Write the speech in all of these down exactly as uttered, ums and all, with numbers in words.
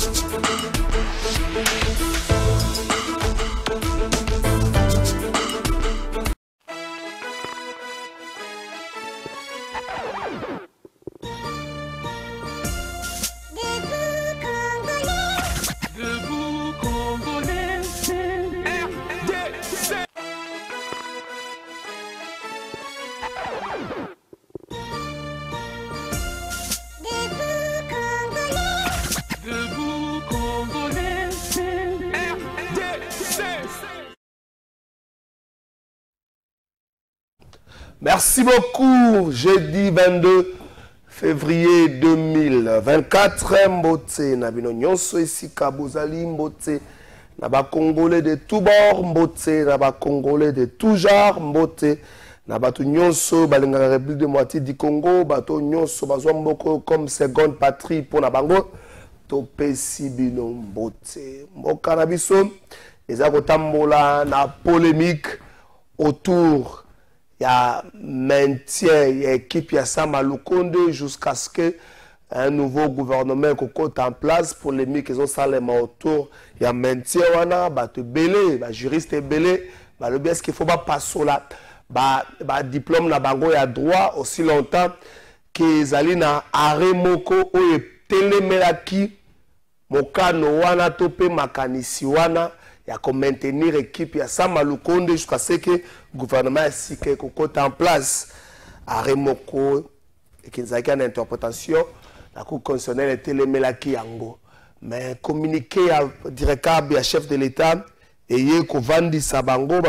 Merci beaucoup. Jeudi vingt-deux février deux mille vingt-quatre, Mbote, Nabino Nyonso Esika Bozali, Mbote, Naba Congolais de tous bords, Mbote, Naba Congolais de tout genre, Mbote, Naba Nyonso, Balinga République de moitié du Congo, Bato Nyonso, Bazwa Mboko comme seconde patrie pour Nabango, Topé Sibino, Mbote, Mboka Nabiso, Ezako Tambola, na polémique autour. Il y a maintien, il y a équipe, il y a Sama Lukonde jusqu'à ce que un nouveau gouvernement est en place pour les mis qui ont salé autour. Il y a maintien, il y a belé, il juriste belé, le bien ce qu'il faut pas passer là. Le diplôme na bango il y a droit aussi longtemps que zali na arrêt moko ou telemelaki mokano wana tope makanisi wana. Il y a comme maintenir l'équipe, il y a Sama Lukonde jusqu'à ce que le gouvernement est en place. À Remoko, et qu'il y a une interprétation, la Cour constitutionnelle était le Melaki Yango. Mais communiquer à directeur à chef de l'État, et il y a Kovandi Sabango,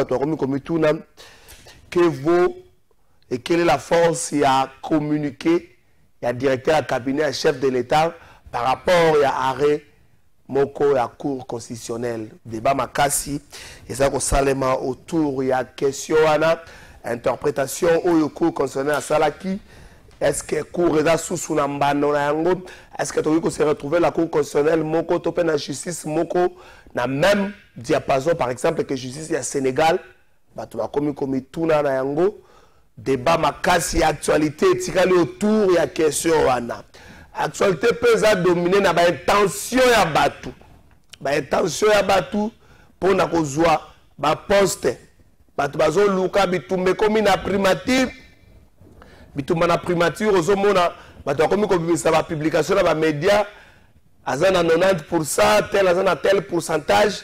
que vous, et quelle est la force, il y a communiqué, il y a directeur à cabinet à chef de l'État par rapport à arrêt. Moko ya cour constitutionnelle débat makasi et ça ko salema autour il y a question ana interprétation au cour constitutionnelle à salaki est-ce que cour eza sous na mbano na yango est-ce que tu se retrouver la cour constitutionnelle moko to pe na justice moko na même diapason par exemple que justice ya Sénégal bato ba komi komi tuna na yango débat makasi actualité tikali autour il y a question ana. Actualité peut être dominée par l'intention ya batu. L'intention ya batu pour na kozwa ba poste. Batu bazo luka bitumbe komi na primature. Bitumba na primature ozo mona batu komi ko bimisa ba publication na ba média azana quatre-vingt-dix pour cent tel azana tel pourcentage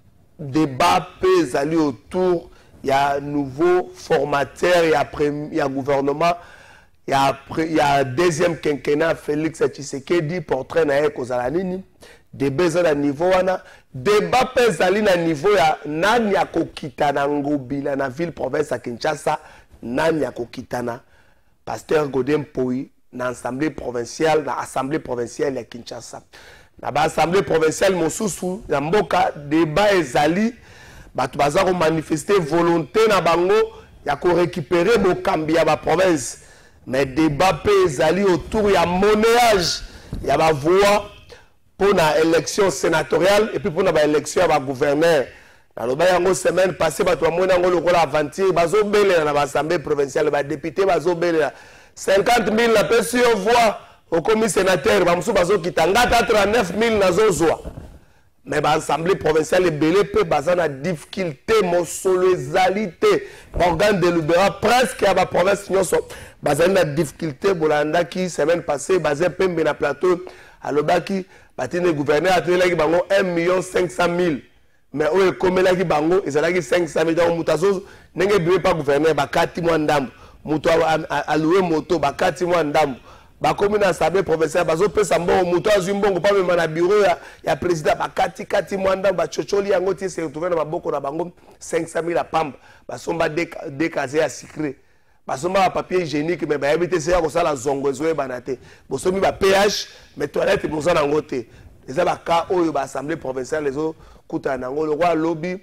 débat peut aller autour il y a nouveau formateur il y a il y a gouvernement. Il y a, il y a deuxième quinquennat Félix Tshisekedi portrait na yeko zalanini débat à niveau wana débat pezali na niveau ya nani ya kokitana ngobila na ville province à Kinshasa nani ya kokitana pasteur Godem Poi na assemblée provinciale na assemblée provinciale ya Kinshasa na ba assemblée provinciale mosusu ya mboka débat ezali batu baza ko manifester volonté na bango ya ko récupérer bokambi ya ba province. Mais débat pézali autour, il y a monnayage, il y a ma voix pour l'élection sénatoriale et puis pour l'élection à gouverneur. Dans la semaine passée, il y a eu aventure, il y a l'Assemblée provinciale, les députés, cinquante mille personnes voix au comité sénateur, il y a trente-neuf mille personnes. Mais l'Assemblée provinciale est belé, peu de difficulté, mon solésalité, organe délibérant presque à la province. Bazan la difficulté bolanda qui semaine passée basé pembe na plateau à l'obaki batine gouverneur a télé bango un million cinq cent mille mais o ekomela ki bango ezalaki cinq cent mille donc mutazo nenge biwe pas gouverneur bakati mwa ndambo muto aloué moto bakati mwa ndambo bakomi na assemblée provinciale bazo pesa mbongo muto azwi mbongo pa mema na bureau ya, ya président bakati kati mwa ndambo bachocholi yango ti se retrouver na maboko na bango cinq cent mille apamba basomba décasé à secret. Parce que le papier hygiénique, mais il y a un zongo, il y a un pH, mais toilette, il y a un côté. Les cas où l'Assemblée provinciale, les autres, le roi lobby,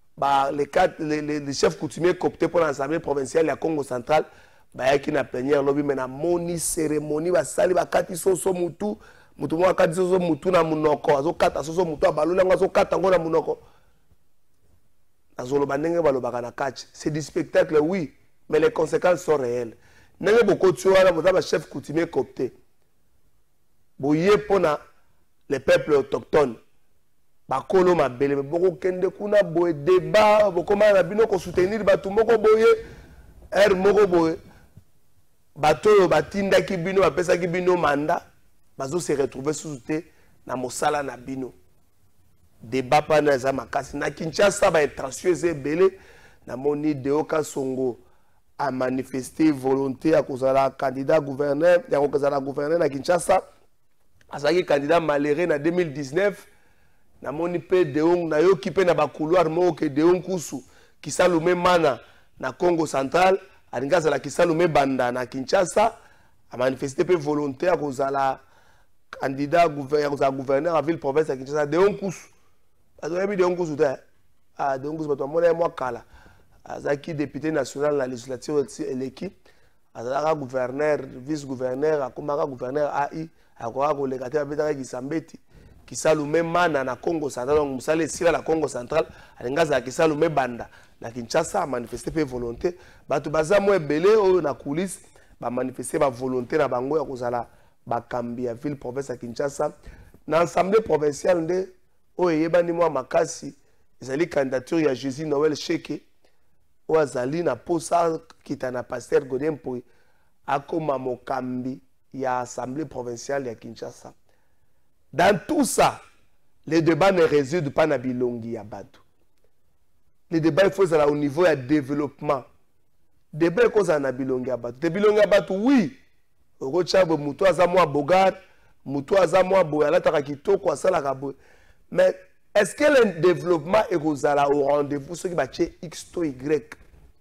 les chefs coutumiers cooptés pour l'Assemblée provinciale, le Congo central, il y a une plénière lobby, mais la moni cérémonie, il y a une kati soso mutu, mutu mwa kati soso mutu na munoko, azo kata soso mutu abalula ngazo kata ngo na munoko. Azolo bandenge balobaka na catch. C'est du spectacle, oui. Mais les conséquences sont réelles. N'est-ce pas beaucoup de choses, vous avez un chef coutumier coopté. Vous y êtes pour les peuples autochtones. Bakolo mabele boko kende kuna boye débat boko ma bino ko soutenir batu moko boye er moko boye bato batinda ki bino bapesa ki bino manda bazo se retrouver sous te na mosala na bino débat pa na za makasi na Kinshasa ba intensieux ebele na moni Deoka Songo a manifesté volonté à kozala candidat gouverneur ya kozala gouverneur na Kinshasa azaki candidat malheureux na deux mille dix-neuf. Na moni pe Deong na yo kipe na ba couloir mo ke Deong Kusu kisalume mana na Congo central alingaza la kisalume banda na Kinshasa a manifesté pe volonté à kozala candidat gouverneur gouverneur à ville province à Kinshasa Deong Kusu azo yebi Deong Kusu ta ah Deong Kusu bato mona mo kala azaki député national na législature l'équipe azala gouverneur vice gouverneur akomaka gouverneur A I akoka ko lekate abetaka kisambeti kisalume mana na Congo central donc musale sila la Congo central alingaza kisalume banda na Kinshasa a manifesté pe volonté batu baza mo ebele oyo na coulisse ba manifester ba volonté na bango ya kozala ba kambi ya ville province ya Kinshasa na assemblée provinciale nde oyo yebani mo makasi ezali candidature ya Jésus Noël Cheke o azali na posa kita na pasteur Godin Poi akoma mokambi ya assemblée provinciale ya Kinshasa. Dans tout ça, les débats ne résident pas dans Bilongi à Batu. Les débats, il faut aller au niveau du développement. Les débats, il faut aller à Bilongi à Batu. Les Bilongi à Batu, oui. Rochabo, Moutou Azamwa Bogar, Moutou Azamwa Boyala Tarakito, quoi ça la mais est-ce que le développement est au rendez-vous, ce qui va chez X to Y?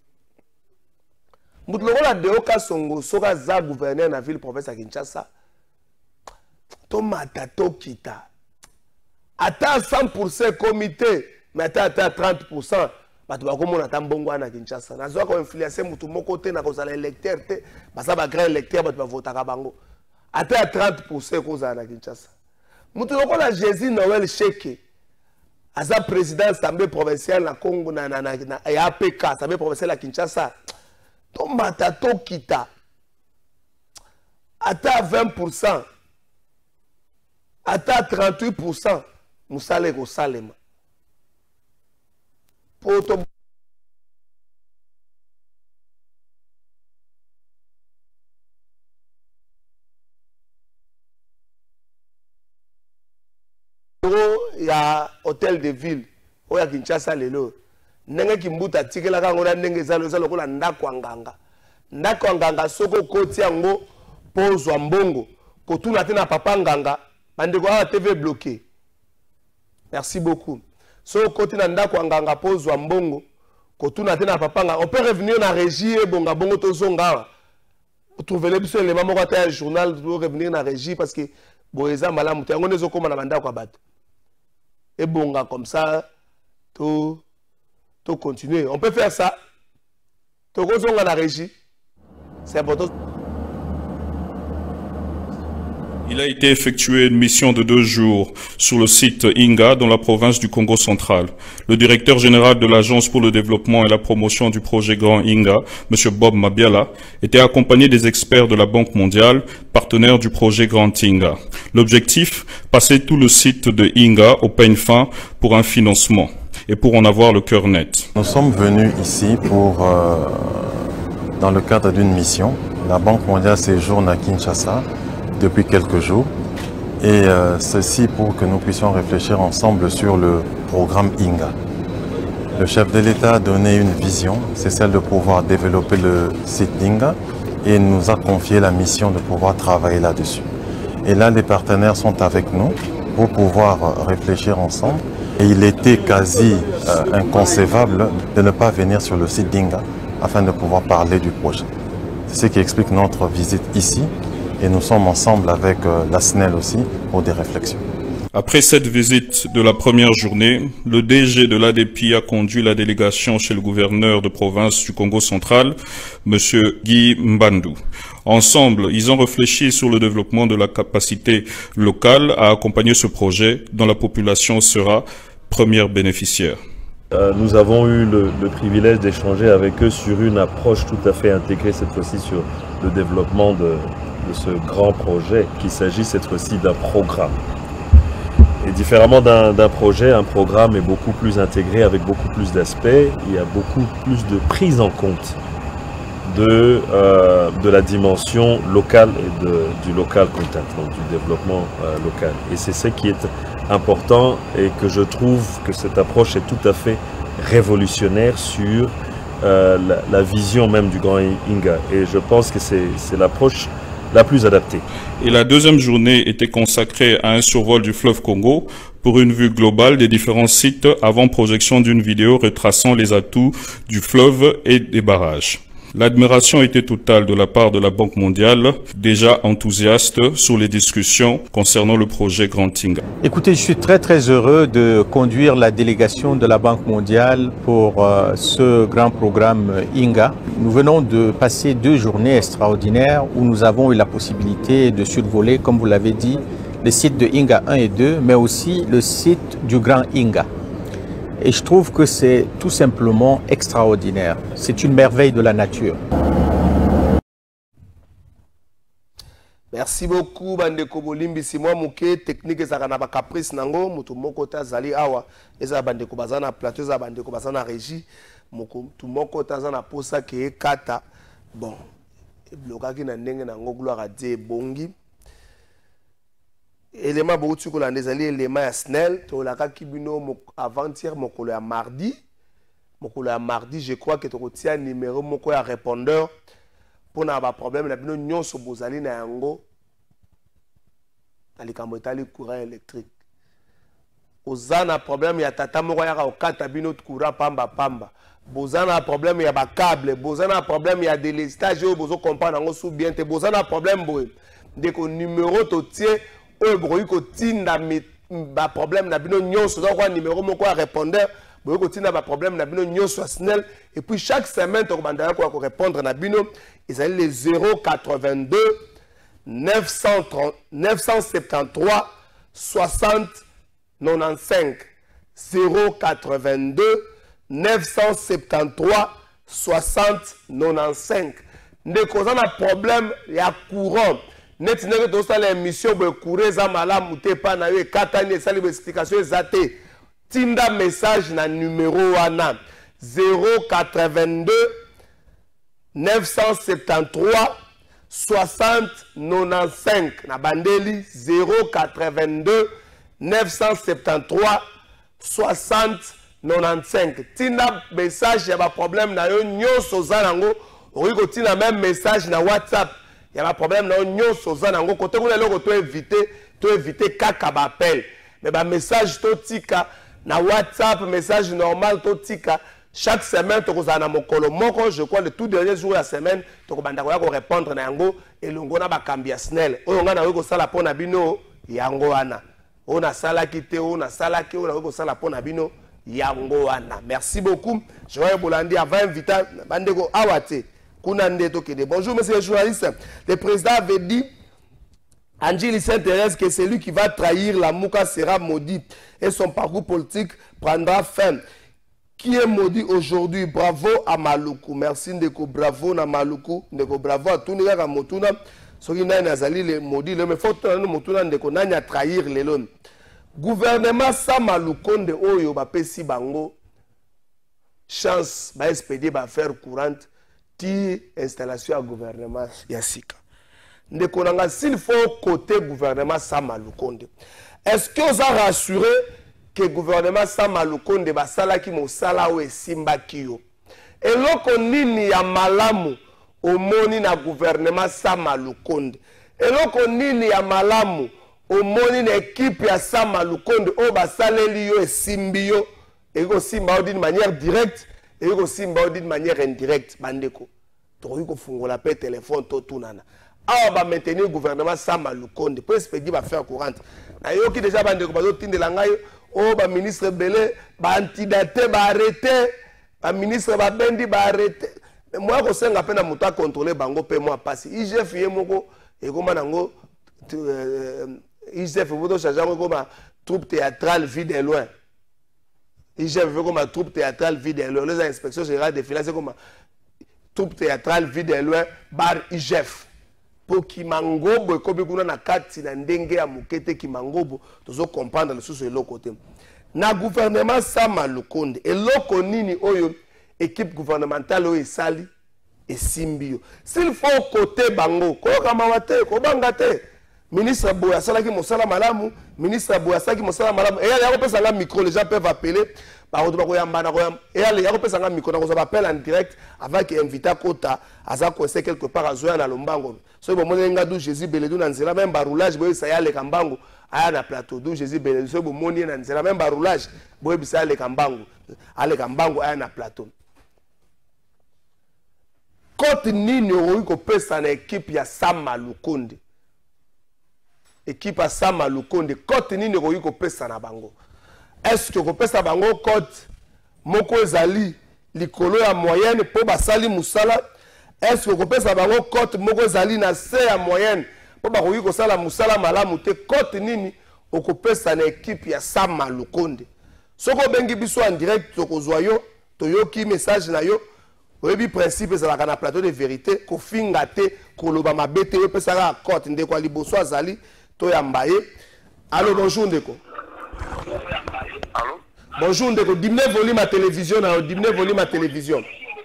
Moutou la Deoka Songo, Sora Za gouverneur dans la ville province à Kinshasa. Tomata Tokita. Attends cent pour cent comité, mais attends trente pour cent. Batu bakomo na tambongo na Kinshasa. Nazo ko influencer mutu moko te na kozala électeur te, basa ba grand électeur batu ba votaka bango. Attends trente pour cent kozala na Kinshasa. Mutu loko na Jésus Noël Cheke. Aza président assemblée provinciale na Congo na na na A P K, assemblée provinciale à Kinshasa. Tomata Tokita. Attends vingt pour cent. Ata trente-huit pour cent musale ko salema poto ya hôtel de ville oya Kinshasa lelo ndenge kimbuta tikela kango na ndenge zalo zalo kola ndako nganga ndako nganga soko koti yango pozwa mbongo kotuna tena papa nganga bandeko a T V bloqué. Merci beaucoup. So côté na ndako nganga pozwa mbongo kotuna tena papa nganga on peut revenir na régie et bonga bongo tozonga. Vous trouvez les biso les mamoko ta journal pour revenir na régie parce que boeza malamu te ngonezo koma na bandako bato. Et bonga comme ça to to continuer. On peut faire ça. To kozonga na régie. C'est important. Il a été effectué une mission de deux jours sur le site Inga dans la province du Congo central. Le directeur général de l'Agence pour le développement et la promotion du projet Grand Inga, M. Bob Mabiala, était accompagné des experts de la Banque mondiale, partenaires du projet Grand Inga. L'objectif, passer tout le site de Inga au peigne fin pour un financement et pour en avoir le cœur net. Nous sommes venus ici pour, euh, dans le cadre d'une mission. La Banque mondiale séjourne à Kinshasa depuis quelques jours et euh, ceci pour que nous puissions réfléchir ensemble sur le programme Inga. Le chef de l'État a donné une vision, c'est celle de pouvoir développer le site d'Inga et nous a confié la mission de pouvoir travailler là-dessus. Et là, les partenaires sont avec nous pour pouvoir réfléchir ensemble et il était quasi euh, inconcevable de ne pas venir sur le site d'Inga afin de pouvoir parler du projet. C'est ce qui explique notre visite ici. Et nous sommes ensemble avec euh, la S N E L aussi pour des réflexions. Après cette visite de la première journée, le D G de l'A D P I a conduit la délégation chez le gouverneur de province du Congo central, M. Guy Mbandou. Ensemble, ils ont réfléchi sur le développement de la capacité locale à accompagner ce projet dont la population sera première bénéficiaire. Euh, nous avons eu le, le privilège d'échanger avec eux sur une approche tout à fait intégrée cette fois-ci sur le développement de, de ce grand projet, qu'il s'agit cette fois-ci d'un programme. Et différemment d'un projet, un programme est beaucoup plus intégré avec beaucoup plus d'aspects. Il y a beaucoup plus de prise en compte de, euh, de la dimension locale et de, du local content, donc du développement euh, local. Et c'est ce qui est important et que je trouve que cette approche est tout à fait révolutionnaire sur euh, la, la vision même du Grand Inga. Et je pense que c'est l'approche la plus adaptée. Et la deuxième journée était consacrée à un survol du fleuve Congo pour une vue globale des différents sites avant projection d'une vidéo retraçant les atouts du fleuve et des barrages. L'admiration était totale de la part de la Banque mondiale, déjà enthousiaste sur les discussions concernant le projet Grand Inga. Écoutez, je suis très très heureux de conduire la délégation de la Banque mondiale pour euh, ce grand programme Inga. Nous venons de passer deux journées extraordinaires où nous avons eu la possibilité de survoler, comme vous l'avez dit, les sites de Inga un et deux, mais aussi le site du Grand Inga. Et je trouve que c'est tout simplement extraordinaire. C'est une merveille de la nature. Merci beaucoup, Bandeko Bolimbi. Si moi, mouké technique et ça n'a caprice nango, moutou moko ta zali awa, et ça Bandeko bazana plateau, ça Bandeko bazana régie, moutou moko ta zana posa ke kata. Bon, bloka ki na ndenge nango gloire à Dieu bongi. Élément beaucoup de choses les alliés élément à Snell to la kibino avant-hier mokolo ya mardi mokolo ya mardi je crois que tu retiens numéro moko ya répondeur pour na ba problème na bino nyonso bozali na yango alikambo etali courant électrique ozana problème ya tata moko ya okata bino courant pamba pamba bozana problème ya ba câble bozana problème ya délestage o bozo comprendre ngo sous bien te bozana problème boy ndeko numéro to tie oyo bokoki kotinda ba problème na bino nyonso donc quoi numéro moko ya répondeur bokoki kotinda ba problème na bino nyonso ya Snell et puis chaque semaine to bandaka ko répondre na bino ezali les zéro quatre-vingt-deux neuf cent trente neuf cent soixante-treize soixante quatre-vingt-quinze zéro quatre-vingt-deux neuf cent soixante-treize soixante quatre-vingt-quinze ndeko za na problème ya courant net nenge to sala émission be courant za malamu te pa na yo katani sali be explication ezate tinda message na numéro wana zéro quatre-vingt-deux neuf cent soixante-treize soixante quatre-vingt-quinze na bandeli zéro quatre-vingt-deux neuf cent soixante-treize soixante quatre-vingt-quinze tinda message ya ba problème na yo nyonso za nango okoki kotina même message na WhatsApp. Il y a un problème dans l'union Sozanango. Côté où les gens éviter, tu éviter kaka appel. Mais bah message totika na WhatsApp, message normal totika. Chaque semaine tu as un mokolo moko. Je crois le tout dernier jour de la semaine, tu as répondre na yango et l'ongo na ba cambia Snell. Onga na weko sala pona bino yango wana. On a sala kité, on a sala ki, on a weko sala pona bino yango wana. Merci beaucoup. Je vais vous l'andi avant inviter bandeko awate. Bonjour, monsieur le journaliste. Le président avait dit, Angéli s'intéresse que celui qui va trahir la Mouka sera maudit et son parcours politique prendra fin. Qui est maudit aujourd'hui? Bravo à Maluku. Merci Ndeko, bravo à Maluku. Ndeko, bravo à tout le monde. Motuna, ceux qui n'ont pas les maudits, mais il faut que nous Motuna Ndeko n'aille trahir les lois. Gouvernement sa Maluku de Oyo, Bapesi Bango, chance, va expédier, va faire courante. Ti installation à gouvernement Yassika. Ndekonanga s'il faut côté gouvernement Samalukonde. Est-ce que vous avez rassuré que le gouvernement Samalukonde va sala ki mo sala we simba kiyo? Et loko nini ya malamu omoni na gouvernement Samalukonde. Et loko nini ya malamu omoni na équipe ya Samalukonde o ba saleli yo esimbi yo et ko simba d'une manière directe. Et aussi d'une manière indirecte, bandeko. Tu as fungola pe téléphone to tunana. Ah ba maintenir le gouvernement Samalukonde pour expédier va faire courante. Na yo ki déjà bandeko ba tinde la ngai oh ba ministre Belé ba antidaté ba arrêté, ba ministre ba bendi ba arrêté. Mais moi ko senga pe na muta contrôler bango pe moi passer. I G F ye moko e koma nango I G F vodo charger ko ma troupe théâtrale vue de loin. I G F veut comme une troupe théâtrale vide et loin. Les inspections générales des finances, c'est comme une troupe théâtrale vide et loin, bar I G F. po kimangobo ekobi kuna na kati na ndenge ya mukete kimangobo tozo comprendre le sous eloko te na gouvernement Sama Lukonde eloko nini oyo équipe gouvernementale oyo esali esimbio s'il faut côté bango ko kama te ko banga te ministre Boya salaki mosala malamu ministre Boya salaki mosala malamu et ya ko pesa nga micro les gens peuvent appeler ba ko ko yamba na ko yamba et ya ko pesa nga micro na ko ça appelle en direct avec invité Kota aza ko c'est quelque part azoya na lombango so bo moni nga du Jésus Beledu na nzela même baroulage boy ça ya le kambango aya na plateau du Jésus Beledu so bo moni na nzela même baroulage boy bisa le kambango ale kambango aya na plateau Côte nini oyi ko pesa na équipe ya Sama Lukonde équipe ya Sama Lukonde Côte nini oyi ko pesa na bango est-ce que ko pesa bango Côte moko ezali likolo ya moyenne po basali musala est-ce que ko pesa bango Côte moko ezali na se ya moyenne po ba koyi ko sala musala malamu te Côte nini oko pesa na équipe ya Sama Lukonde soko bengi biso en direct to kozwa yo to yoki message na yo oyebi principe ezalaka na plateau de vérité kofinga te koloba mabe te yo pesaka Côte ndeko liboso azali to ya mbaye. Allô, bonjour ndeko. Allô? Bonjour ndeko, dimne volume à télévision na dimne volume à télévision.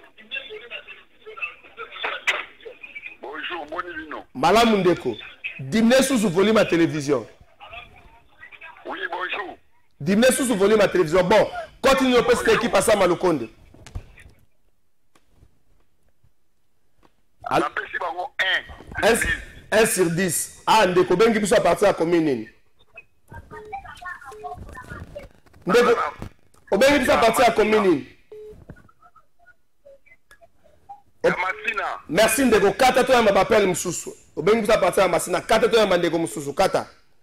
Bonjour, boni bino. Malamu ndeko, dimne sous volume à télévision. Oui, bonjour. Dimne sous volume à télévision. Bon, continue au peste équipe à Sama Lukonde. On appelle si bango un. un sur dix. Ah, ndeko bengi biso à partir à commune nini? Ndeko obengi biso à partir à commune nini? Merci ndeko kata to yamba bapel mususu. Obengi biso à partir à Masina kata to yamba ndeko mususu kata.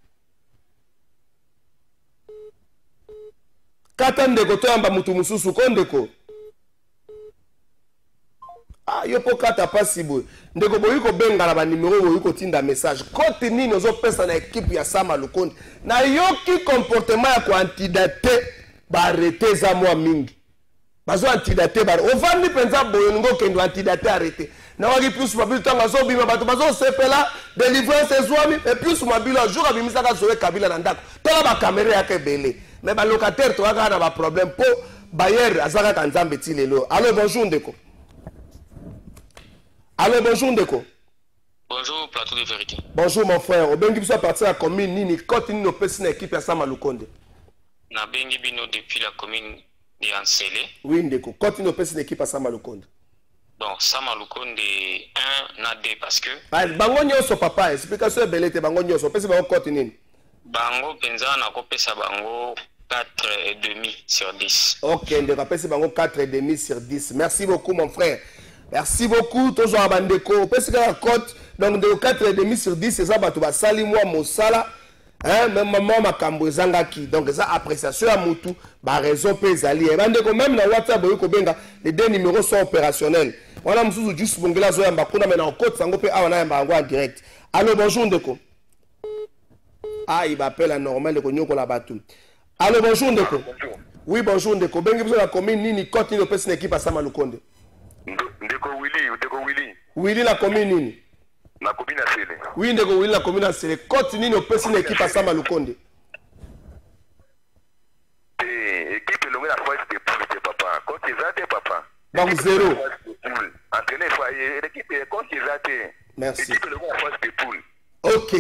Kata ndeko to yamba mutu mususu ko ndeko. Ah, yo po kata pasi boy. Ndeko boyi ko benga na ba numéro boyi ko tinda message. Côté nini ozo pesa na équipe ya Sama Lukonde. Na yoki comportement ya ko antidate ba arrêter za moi mingi. Bazo antidate ba. O vandi penza boyo ngo kendo antidate arrêter. Na waki plus mobile tanga zo bima bato bazo sepela délivrance ezwami et plus mobile un jour abimisa ka zoe kabila na ndako. Tola ba caméra yake belé. Mais ba locataire to aka na ba problème po bayer azaka kanzambe ti lelo. Allô, bonjour ndeko. Allô, bonjour Ndeko. Bonjour, plateau de vérité. Bonjour mon frère. Au bengi biso à partir de la commune nini côté nini opesi na équipe ya Sama Lukonde. Na bengi bino depuis la commune de Ansele. Oui Ndeko, côté nini opesi na équipe ya Sama Lukonde. Donc Sama Lukonde un na deux parce que ah, bango nyonso papa, explication est belle te bango nyonso opesi bango côté nini. Bango penza na kopesa bango quatre et demi sur dix. OK, Ndeko opesi bango quatre et demi sur dix. Merci beaucoup mon frère. Merci beaucoup, toujours à Bandeko. Parce que la cote, donc de quatre et demi sur dix, c'est ça, bah, tu vas salir moi, mon sala, hein, même maman, ma cambo, zangaki. Donc, ça, appréciation à Moutou, bah, raison, pézali. Et Bandeko, même dans WhatsApp, les deux numéros sont opérationnels. On a monsieur juste bongela zoya mbakuna, mais dans cote, sango pe, ah, on a un bango en direct. Allô, bonjour, Ndeko. Ah, il m'appelle à normal, le cognon qu'on la batou. Allô, bonjour, Ndeko. Oui, bonjour, Ndeko. Bengi, vous la commune, ni cote, ni le pèse, n'équipe à Sama Lukonde. Ndeko Willy, Ndeko Willy. Willy la commune nini? La commune à Sele. Oui, Ndeko Willy la commune à Sele. Côte nini opesi na équipe à Sama Lukonde? Eh, équipe longue la phase de poule de papa. Côte ezate papa. Donc zéro. Entraîner foyer, l'équipe côte ezate. Merci. Équipe longue la phase de poule. OK.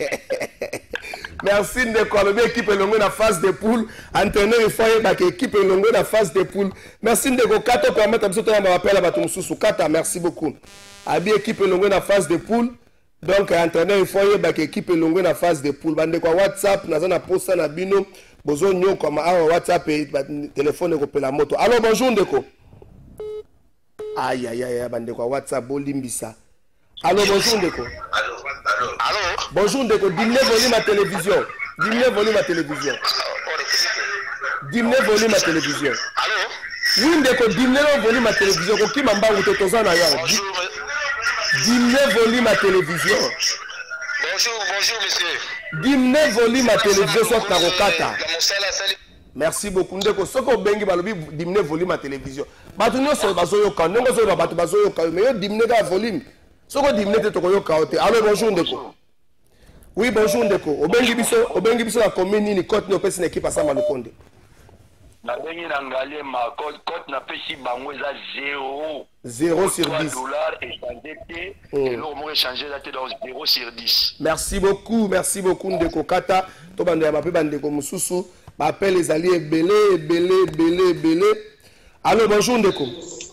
Merci Ndeko alobi équipe longue na phase de poule. Entraîneur foyer ba équipe longue na phase de poule. Merci Ndeko kato permettre biso to ya rappel à bato mususu kata, merci beaucoup. Abi équipe longue na phase de poule. Donc entraîneur foyer ba équipe longue na phase de poule. Bande kwa WhatsApp na zana posta na bino bozo nyo comme awa WhatsApp et téléphone ko pela moto. Allô, bonjour Ndeko. Aïe aïe aïe bande kwa WhatsApp bolimbisa. Allô, bonjour Ndeko. Allô, allô. Allô. Bonjour Ndeko, dimne volume à télévision. Dimne volume à télévision. Dimne volume à télévision. Allô. Oui Ndeko, dimne volume à télévision. Ko ki mamba uto tozana ya. Bonjour. Dimne volume à télévision. Bonjour, bonjour monsieur. Dimne volume à télévision soit na kokata. Merci beaucoup Ndeko. Soko bengi balobi dimne volume à télévision. Batu nyonso bazoyoka, ndongo zo bato bazoyoka, mais yo dimne ka volume. Soko dimine te tokoyo kaote. Allô, bonjour Ndeko. Oui, bonjour Ndeko. Obengi biso, obengi biso la commune ni côte ni opesi na équipe à Sama Lukonde. Na bengi na ngalé ma côte côte na pesi bango za zéro. zéro sur dix. dollars échangé té et l'eau mo échangé là dans zéro sur dix. Merci beaucoup, merci beaucoup Ndeko Kata. To bande ya mape bande ko mususu. Ba appelle les alliés belé belé belé belé. Allô, bonjour Ndeko.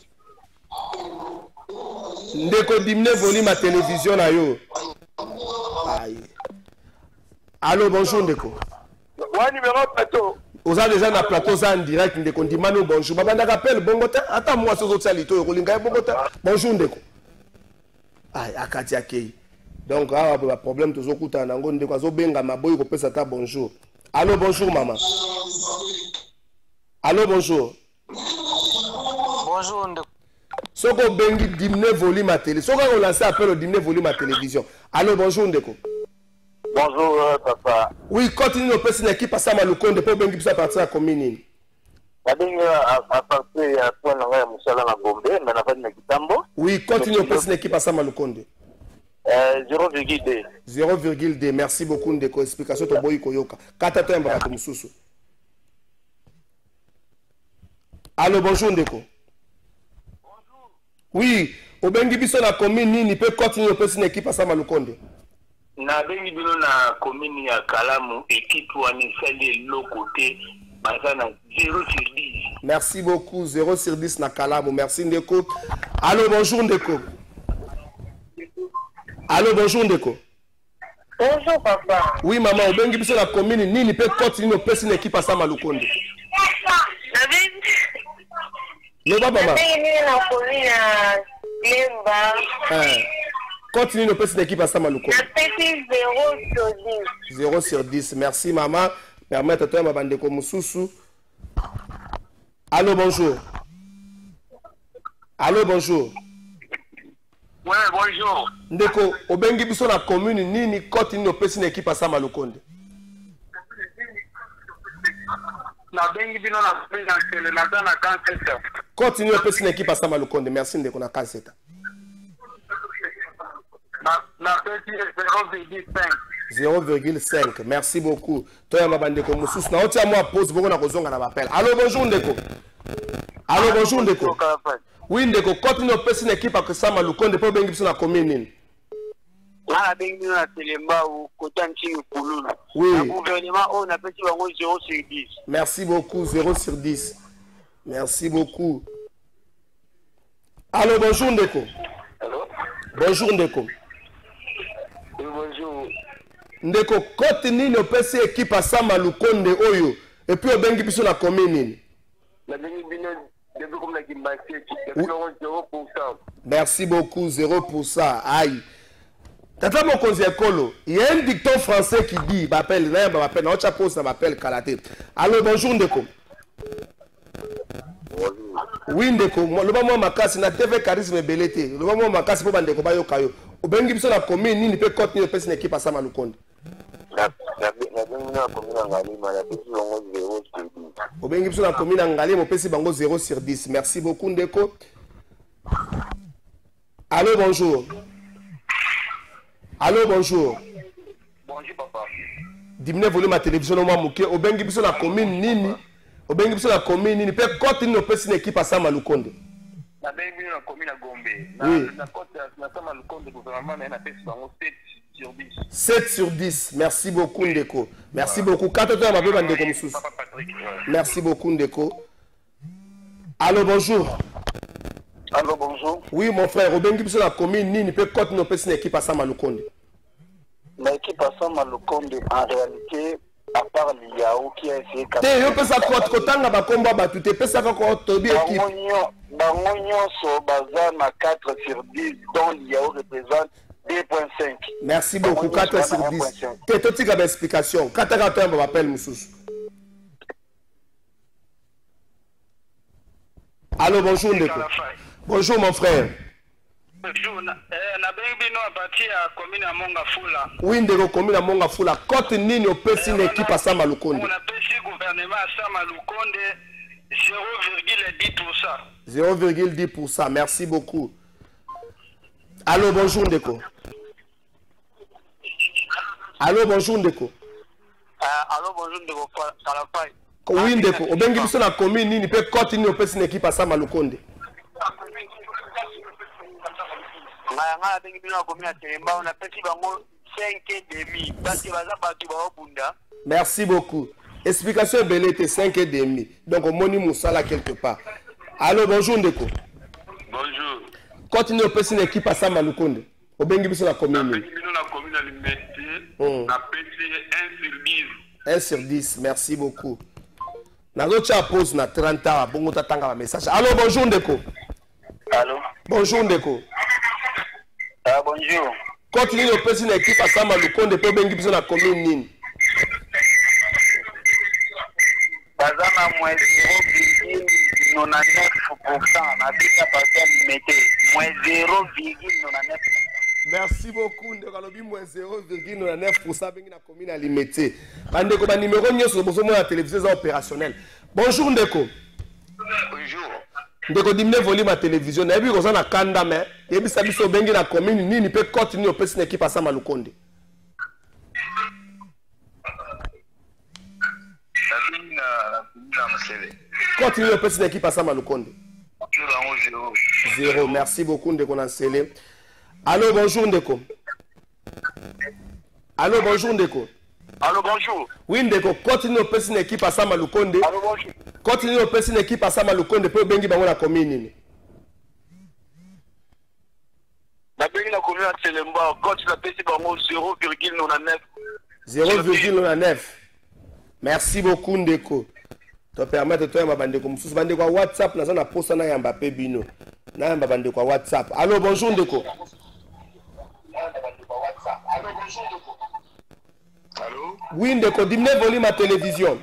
Ndeko dimne voli ma télévision na yo. Aïe. Allô, bonjour Ndeko. Ouais, numéro plateau. Vous avez déjà un plateau ça en direct Ndeko Ndimano bonjour. Baba na rappel bongote. Attends moi ce autres salito rolinga bongote. Bonjour Ndeko. Aïe, akati akei. Donc ah ba problème to zokuta na ngo Ndeko azo benga maboy ko pesa ta bonjour. Allô, bonjour maman. Allô, bonjour. Bonjour Ndeko. Soko bengi dimne voli ma télé. Soko on lance appel au dimne voli ma télévision. Allô, bonjour Ndeko. Bonjour euh, papa. Oui, continue nos personnes qui passent à Malukonde pour bengi bisa partir à commune. La dernière à partir à point là Moussala na Gombe, mais na fait na Kitambo. Oui, continue nos personnes qui passent à Malukonde. Euh zéro virgule deux. zéro virgule deux. Merci beaucoup Ndeko. Explication to boy koyoka. Kata to mbaka to mususu. Allô, bonjour Ndeko. Bonjour. Oui, obengi biso na commune nini peut continuer nos personnes qui passent à Malukonde. Na bengi bino na commune ya Kalamu équipe wana sali lo côté bazana zéro sur dix. Merci beaucoup zéro sur dix na Kalamu. Merci Ndeko. Allô, bonjour Ndeko. Allô, bonjour Ndeko. Bonjour papa. Oui maman, obengi biso na commune nini peut continuer nos personnes équipe à Malukonde. Le baba maman. Na commune ya Lemba. Eh. Continue nos personnes équipe à Malukonde. zéro sur dix. zéro sur dix. Merci maman. Permettez toi ma bande ko mususu. Allô, bonjour. Allô, bonjour. Ouais, bonjour. Ndeko, obengi biso na commune nini continue nos personnes équipe à Malukonde. Na bengi bino na présidentiel na dans na canceta. Continue nos personnes équipe à Malukonde. Merci Ndeko na canceta. Na petit zéro virgule cinq. zéro virgule cinq. Merci beaucoup. Toi ma bande ko mususu na otia moi pause boko na kozonga na appel. Allô, bonjour Ndeko. Allô, bonjour Ndeko. Oui Ndeko, continue nos personnes équipe à Malukonde pour bengi biso na commune nini. Na bengi na Telemba ou Kotanchi Kululu. Oui. Le gouvernement on a petit bango zéro sur dix. Merci beaucoup, zéro sur dix. Merci beaucoup. Allô, bonjour Ndeko. Allô? Bonjour Ndeko. Oui, bonjour. Ndeko, kote nini opesi équipe à Malukonde oyo et puis obengi biso na commune nini. La bengi bino depuis comme la Kimbasi depuis zéro pour cent. Merci beaucoup, zéro pour cent. Aïe. Tata Mokonzi Ekolo, il y a un dicton français qui dit, m'appelle, là, m'appelle, non, tu pose, ça m'appelle Kalaté. Allô, bonjour Ndeko. Oui Ndeko, le moment makasi na T V charisme belete. Le moment makasi po bandeko ba yo kayo. Obengi biso na commune nini pe continuer personne équipe à Sama Lukonde. La la bengi na commune Ngalima la pesi bango zéro sur dix. Obengi biso na commune Ngalima pesi bango zéro sur dix. Merci beaucoup Ndeko. Allô, bonjour. Allô, bonjour. Bonjour papa. Dimne volume ma télévision no mamuke. Obengi biso na commune nini? Obengi biso na commune nini pe continuer no pesi équipe à Sama Lukonde. La bengi na commune Gombe. Oui. Na côte na Sama Lukonde gouvernement na pesi bango sept sur dix. sept sur dix. Merci beaucoup Ndeko. Merci beaucoup. Quand tu as ma bébé Ndeko Moussous. Papa Patrick. Merci beaucoup Ndeko. Allô, bonjour. Allô, bonjour. Oui, mon frère, Obengi biso la commune nini peut continuer no pesi équipe à Sama Lukonde. L'équipe à Sama Lukonde en réalité à part l'Iao qui a essayé Te yo pesa kote kotanga ba komba ba tout pesa ka ko tobi équipe. Bango nyonso baza na quatre sur dix dont l'Iao représente deux virgule cinq. Merci beaucoup, quatre sur dix. Te totika ba explication. Kataka to ba appel Moussous. Allô, bonjour Ndeko. Bonjour mon frère. Bonjour, na bengi no apati ya commune ya Monga Fula. Oui, Ndeko commune ya Monga Fula. Kote nini opesi na équipe à Sama Lukonde. On a pesi gouvernement à Sama Lukonde zéro virgule dix pour cent. zéro virgule dix pour cent. Merci beaucoup. Allô, bonjour Ndeko. Allô, bonjour Ndeko. Allô, bonjour Ndeko. Kalafai. Oui Ndeko, obengi biso na commune nini pe cote ni opesi na équipe à Sama Lukonde. Nga nga bengi biso na commune ya Temba on a pesi bango cinq et demi parce que baza batu ba obunda. Merci beaucoup. Explication belé était cinq et demi. Donc on moni musala quelque part. Allô, bonjour Ndeko. Bonjour. Cote ni opesi na équipe à Sama Lukonde. Obengi biso na commune. Bengi biso na commune ya Limeti. Na pesi un sur dix. un sur dix, merci beaucoup. Nazo tia pause na trente ans, bongo tatanga ma message. Allô, bonjour Ndeko. Allô. Bonjour Ndeko. Ah, bonjour. Continue de passer une équipe à Sama Lukonde pour bengi biso na commune nini. Bazana moins zéro virgule quatre-vingt-dix-neuf pour cent. Na binga parti limité. Moins zéro virgule quatre-vingt-dix-neuf pour cent. Merci beaucoup Ndeko lobi moins zéro virgule quatre-vingt-dix-neuf pour cent bengi na commune à limité. Bandeko ba numéro nyoso bozo mo na télévision opérationnelle. Bonjour Ndeko. Bonjour. Ndeko dimne volume à télévision. Na yebi koza na kanda mais yebi sabi so bengi na commune nini pe continue opesi na équipe à Sama Lukonde. Continue opesi na équipe à Sama Lukonde. Zéro. Merci beaucoup Ndeko Nansele. Allô, bonjour Ndeko. Allô, bonjour Ndeko. Allô, bonjour. Oui Ndeko, continue opesi na équipe à Sama Lukonde. Allô, bonjour. Continue opesi na équipe à Sama Lukonde pour bengi bango na commune nini. Na bengi na commune ya Telemba, continue opesi bango zéro virgule quatre-vingt-dix-neuf. zéro virgule quatre-vingt-dix-neuf. Merci beaucoup Ndeko. To permettre toi ma bandeko mususu bandeko kwa WhatsApp na zana posta na yamba pe bino. Na yamba bandeko kwa WhatsApp. Allô, bonjour Ndeko. Allô? Oui Ndeko, dimne volume à télévision.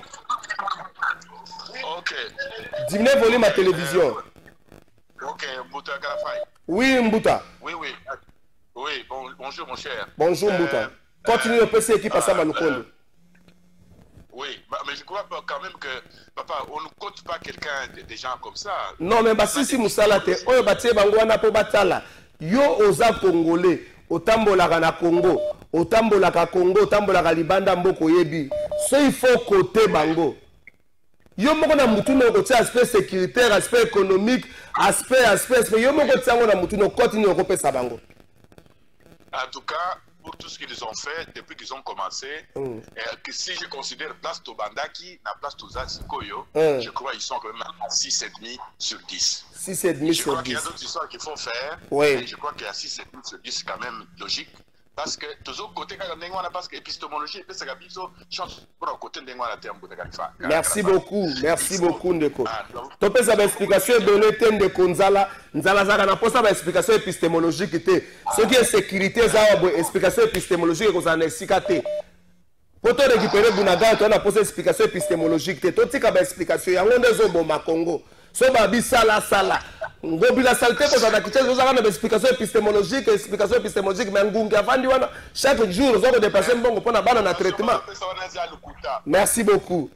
Ok. Dimne volume à télévision. Ok, Mbuta Kalafai. Oui Mbuta. Oui, oui. Oui, bon, bonjour mon cher. Bonjour Mbuta. Euh, Continue de passer équipe à Sama Lukonde. Euh, oui, bah, mais je crois quand même que, papa, on ne compte pas quelqu'un, des gens comme ça. Non, mais bah, si si Moussalate, oyo batie bango wana po batala. Yo oza Congolais, otambolaka na Congo, otambolaka Congo, otambolaka libanda mboko yebi. So il faut côté bango. Yo moko na mutu no kotia aspect sécuritaire, aspect économique, aspect aspect aspect yo moko tiango na mutu no continue ko pesa bango. En tout cas, pour tout ce qu'ils ont fait depuis qu'ils ont commencé, mm. et que si je considère place Tobandaki, la place Tozasi Koyo, mm. je crois qu'ils sont quand même à six virgule cinq sur dix. six virgule cinq je sur crois dix. qu'il y a d'autres histoires qu'il faut faire. Oui. Et je crois qu'il y a six virgule cinq sur dix, c'est quand même logique. Parce que tous les côtés, parce que épistémologie, c'est pour côté de merci beaucoup, merci beaucoup Ndeko. Tu peux avoir explication de de Konzala, Nzala Zara na posa ba explication épistémologique te. Ce qui est sécurité za explication épistémologique ko za na sikate. Pour te récupérer Bunaga, tu as posé explication épistémologique te. Tu tika ba explication ya ngonde zo boma Congo. So ba bi sala sala. Ngobila salte ko za kicheza zo za na explication épistémologique, explication épistémologique mais ngungi avandi wana chaque jour zo ko dépasser mbongo pona bana na traitement. Merci beaucoup.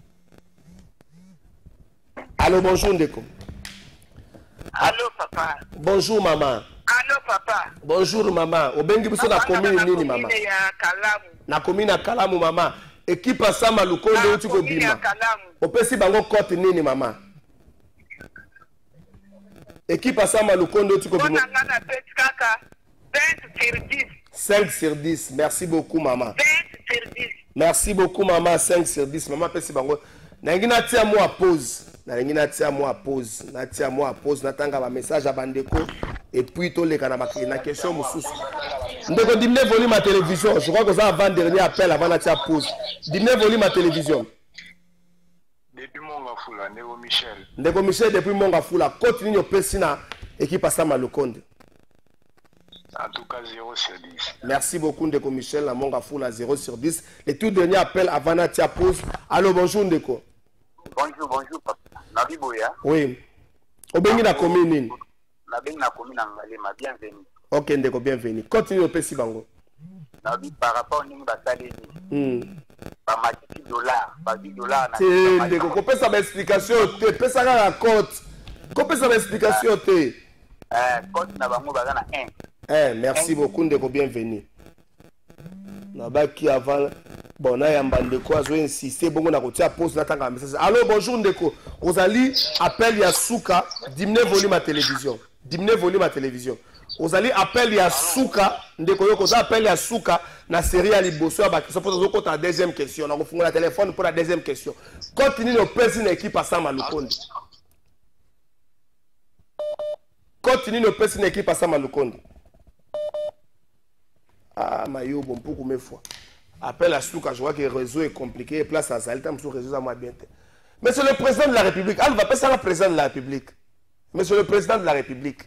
Allô, bonjour Ndeko. Allô papa. Bonjour maman. Allô papa. Bonjour maman. Obengi biso na commune nini maman? Na commune ya Kalamu maman. Équipe à Sama Lukonde uti ko bima. Opesi bango cote nini maman? Équipe à Sama Lukonde uti ko bima. cinq sur dix. Merci beaucoup maman. cinq sur dix. Merci beaucoup maman. cinq sur dix. Maman pesi bango. Nangina tia moi pause. Nangina tia moi pause. Na tia moi pause. Natanga ba message à bandeko. Et puis to leka na na question mususu. Ndeko dimne volume à télévision. Je crois que ça avant dernier appel avant la tia pause. Dimne volume à télévision. Depuis Monga Fula, Ndeko Michel. Ndeko Michel depuis Monga Fula. Continue au Pessina équipe à Sama Lukonde. En tout cas zéro sur dix. Merci beaucoup Ndeko Michel la Monga Fula zéro sur dix. Le tout dernier appel avant la tia pause. Allô, bonjour Ndeko. Bonjour, bonjour papa. Nabi Boya. Oui. Obengi na commune nini? Nabengi na commune Ngalema, bienvenue. Ok Ndeko, bienvenue. Continue au Pessi bango. Nabi par rapport ni basaleni. Hmm. Ba matiki dollar, ba dix dollars na. C'est Ndeko, ko pesa ba explication te, pesa ka la cote. Ko pesa ba explication te. Eh, cote na bango baza na un. Eh, merci beaucoup, Ndeko, bienvenue. Nabaki avant, bon, na yamba Ndeko, a joué insister, bon, on a retiré, pose la tanga message. Allô, bonjour Ndeko. Ozali, appelle Yasuka, diminuez volume à télévision. Diminuez volume à télévision. Ozali, appelle Yasuka, Ndeko, Yoko, appelle Yasuka, na série à Liboso, à Bakisson, pour la deuxième question. On a refondé le téléphone pour la deuxième question. Continue nos personnes équipe à Sama Lukonde. Continue nos personnes équipe à Sama Lukonde. Ah, Mayo, bon, pour combien de fois. Appelle à Souka, je vois que le réseau est compliqué, place à Salita, le réseau à moi bien. Monsieur le président de la République, ah, on va pas ça le président de la République. Monsieur le président de la République.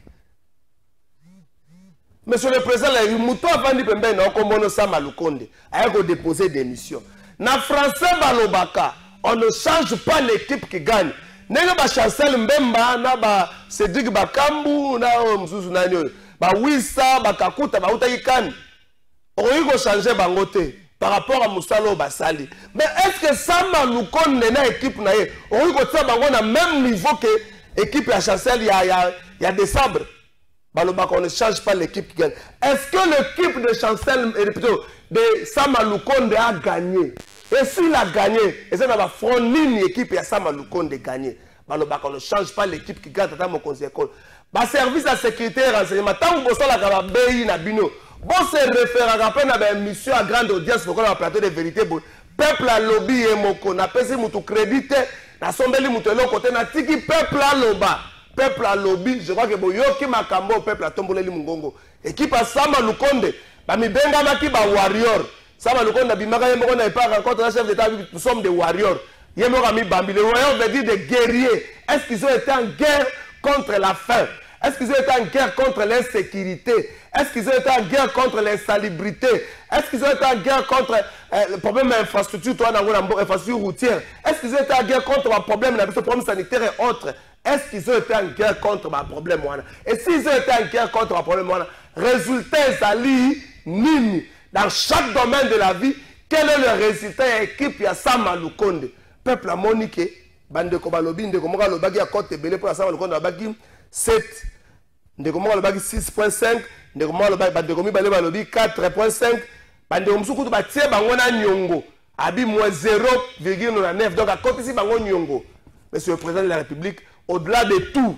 Monsieur le président de la République, Moutou Avandi Pembe, non, comme on Sama Lukonde, a déposé des missions. Na français Balobaka, on ne change pas l'équipe qui gagne. N'est-ce pas Chancel Mbemba, na ba Cédric Bakambu, na Mzuzu Nanyo, ba Wissa, ba Kakuta, ba Utaïkan. On va changer Bangote par rapport à Moussalo Basali. Mais est-ce que Sama Lukonde na équipe na ye, on va faire Bango na même niveau que l'équipe à Chancel, il y a, y a, y a des sabres. On ne change pas l'équipe qui gagne. Est-ce que l'équipe de Chancel, plutôt de Sama Lukonde a gagné? Et s'il a gagné, et ça va faire une équipe à Sama Lukonde gagner. On ne change pas l'équipe qui gagne. Le service de sécurité et renseignement, tant que vous avez la B I na bino, bon se réfère à une mission à grande audience pour le plateau de vérité. Peuple a lobby et moko, na pesi mutu crédité, na sombeli mutu lo côté na tiki peuple a loba. Peuple a lobby, je crois que boyoki makambo peuple a tomboleli mungongo. Équipe à Sama Lukonde, ba mi benga maki ba warrior. Sama Lukonde bimaka yemoko na pas rencontre le chef d'état, nous sommes des warriors. Yemoko mi bambi, les warriors veut dire des guerriers. Est-ce qu'ils ont été en guerre contre la faim? Est-ce qu'ils ont été en guerre contre l'insécurité? Est-ce qu'ils ont été en guerre contre l'insalubrité? Est-ce qu'ils ont été en guerre contre euh, le problème d'infrastructure, infrastructure routière? Est-ce qu'ils ont été en guerre contre le problème, le problème sanitaire et autres? Est-ce qu'ils ont été en guerre contre le problème? Et s'ils ont été en guerre contre le problème, résultat, Zali, Nini, dans chaque domaine de la vie, quel est le résultat équipe ya Sama Lukonde? Peuple a moniqué, bande Kobalobi, de Komoka Lobagi à côté belé pour la Sama Lukonde, Lobagi sept, de Komoka Lobagi six point cinq, de Komoka Lobagi quatre point cinq, bande Komsukutu Batie Bangona Nyongo, Abi moins zéro virgule neuf, donc à côté si Bango Nyongo. Monsieur le président de la République, au-delà de tout,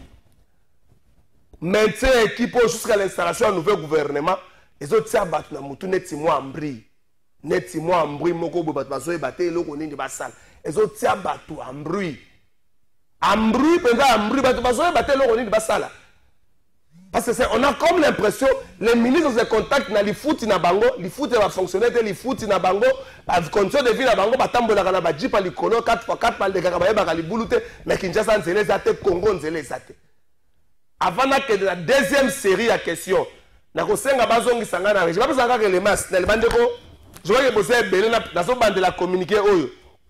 maintien équipe jusqu'à l'installation du nouveau gouvernement, les autres ça battent na mutu neti moi ambri, neti moi ambri moko bobat bazo e batte loko nindi basal. Les autres ça battent ambri, ambri pendant ambri bato bazo e batte loko nindi basala. Parce que on a comme l'impression les ministres se contactent na li foot na bango, li foot va fonctionner, li foot na bango, ba condition de vie na bango batambola kana ba jipa li kolo quatre par quatre par de kaka ba ba li bulute, mais Kinshasa nzele zate Congo nzele zate. Avant que la deuxième série à question, na ko senga bazongi sangana, je pas besoin que les masses na le bandeko, je vois que bosé belé na so bande la communiquer oyo.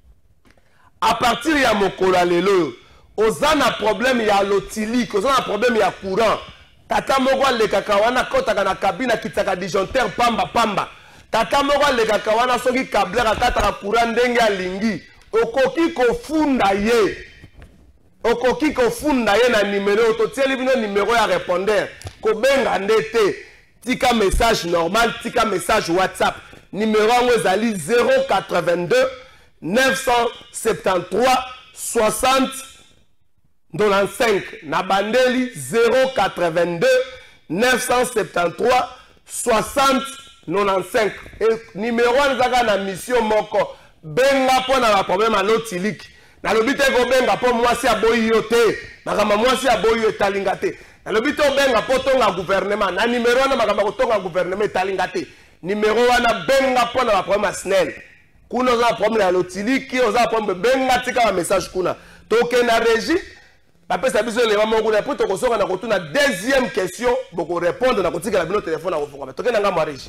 À partir ya mokolo lelo, ozana problème ya lotili, ozana problème ya courant. Tata moko le kakawana kota kana kabina kitaka disjoncteur pamba pamba. Tata moko le kakawana soki câbleur akata courant ndenge alingi. Okoki kofunda ye. Okoki kofunda ye na numéro ototieli bino numéro ya répondeur. Ko benga ndete. Tika message normal, tika message WhatsApp. Numéro ngo ezali zéro quatre-vingt-deux neuf cent soixante-treize soixante quatre-vingt-cinq na bandeli zéro quatre-vingt-deux neuf cent soixante-treize soixante quatre-vingt-cinq et numéro nzaka na mission moko benga po na problème à lotiliki na lobite ko benga po mwasi aboyi yote makamba mwasi aboyi etalinga te na lobite benga po tonga gouvernement na numéro na makamba ko tonga gouvernement etalinga te numéro wana benga po na problème à snel kuna za problème à lotiliki oza problème benga tika message kuna toke na régie. Après ça, besoin de maman pour te conseiller na kotu na deuxième question pour répondre na kotika la bino téléphone na kofunga. Toke na ngamba régie.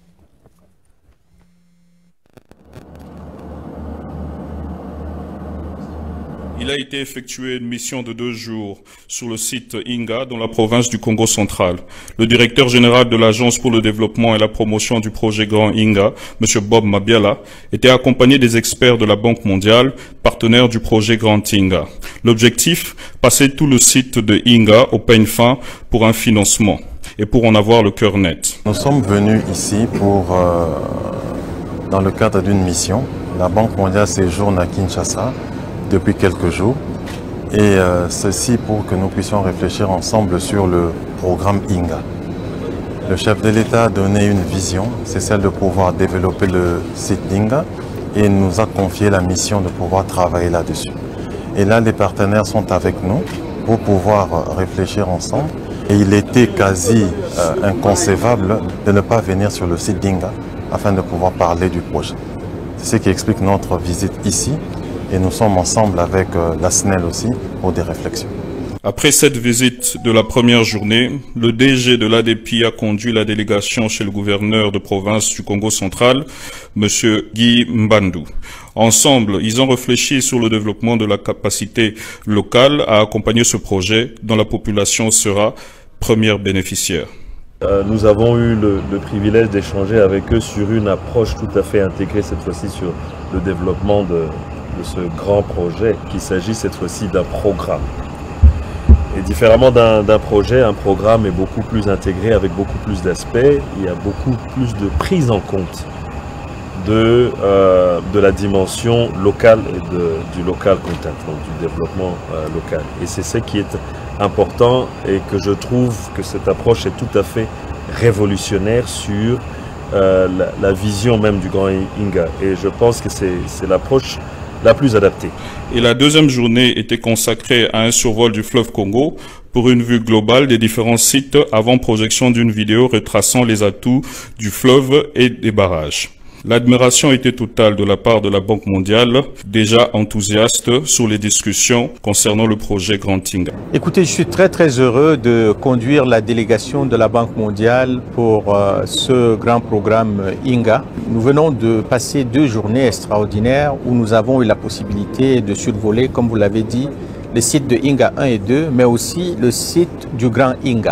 Il a été effectué une mission de deux jours sur le site Inga dans la province du Congo central. Le directeur général de l'Agence pour le développement et la promotion du projet Grand Inga, M. Bob Mabiala, était accompagné des experts de la Banque mondiale, partenaires du projet Grand Inga. L'objectif, passer tout le site de Inga au peigne fin pour un financement. et pour en avoir le cœur net. Nous sommes venus ici pour, euh, dans le cadre d'une mission. La Banque mondiale séjourne à Kinshasa depuis quelques jours. Et euh, ceci pour que nous puissions réfléchir ensemble sur le programme Inga. Le chef de l'État a donné une vision, c'est celle de pouvoir développer le site d'Inga et il nous a confié la mission de pouvoir travailler là-dessus. Et là, les partenaires sont avec nous pour pouvoir réfléchir ensemble. Et il était quasi euh, inconcevable de ne pas venir sur le site d'Inga afin de pouvoir parler du projet. C'est ce qui explique notre visite ici. Et nous sommes ensemble avec euh, la S N E L aussi pour des réflexions. Après cette visite de la première journée, le D G de l'A D P I a conduit la délégation chez le gouverneur de province du Congo central, M. Guy Mbandou. Ensemble, ils ont réfléchi sur le développement de la capacité locale à accompagner ce projet dont la population sera première bénéficiaire. Euh, nous avons eu le, le privilège d'échanger avec eux sur une approche tout à fait intégrée cette fois-ci sur le développement de, de ce grand projet, qu'il s'agit cette fois-ci d'un programme. Et différemment d'un projet, un programme est beaucoup plus intégré avec beaucoup plus d'aspects. Il y a beaucoup plus de prise en compte de, euh, de la dimension locale et de, du local content, donc du développement euh, local. Et c'est ce qui est important et que je trouve que cette approche est tout à fait révolutionnaire sur euh, la, la vision même du Grand Inga. Et je pense que c'est l'approche la plus adaptée. Et la deuxième journée était consacrée à un survol du fleuve Congo pour une vue globale des différents sites avant projection d'une vidéo retraçant les atouts du fleuve et des barrages. L'admiration était totale de la part de la Banque mondiale, déjà enthousiaste sur les discussions concernant le projet Grand Inga. Écoutez, je suis très très heureux de conduire la délégation de la Banque mondiale pour euh, ce grand programme Inga. Nous venons de passer deux journées extraordinaires où nous avons eu la possibilité de survoler, comme vous l'avez dit, les sites de Inga un et deux, mais aussi le site du Grand Inga.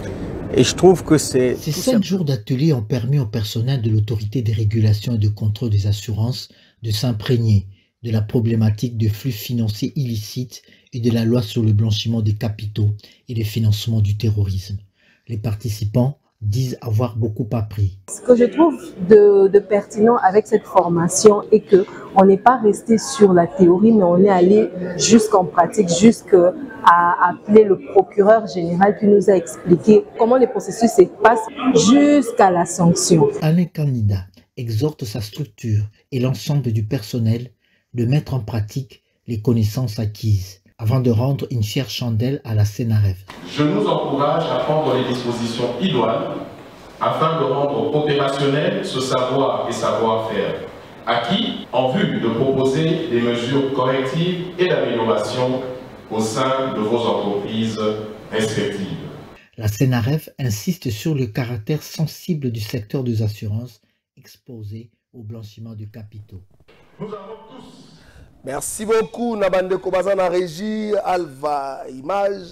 Et je trouve que c'est... Ces sept jours d'atelier ont permis au personnel de l'autorité des régulations et de contrôle des assurances de s'imprégner de la problématique de flux financiers illicites et de la loi sur le blanchiment des capitaux et le financement du terrorisme. Les participants disent avoir beaucoup appris. Ce que je trouve de, de pertinent avec cette formation est que on n'est pas resté sur la théorie, mais on est allé jusqu'en pratique, jusqu'à appeler le procureur général qui nous a expliqué comment le processus se passe jusqu'à la sanction. Alain Canida exhorte sa structure et l'ensemble du personnel de mettre en pratique les connaissances acquises avant de rendre une chère chandelle à la Sénarève. Je nous encourage à prendre les dispositions idoines afin de rendre opérationnel ce savoir et savoir-faire acquis en vue de proposer des mesures correctives et d'amélioration au sein de vos entreprises respectives. La Sénarève insiste sur le caractère sensible du secteur des assurances exposé au blanchiment de capitaux. Nous avons tous... Merci beaucoup, Nabande Kobazana Régie, Alva Image,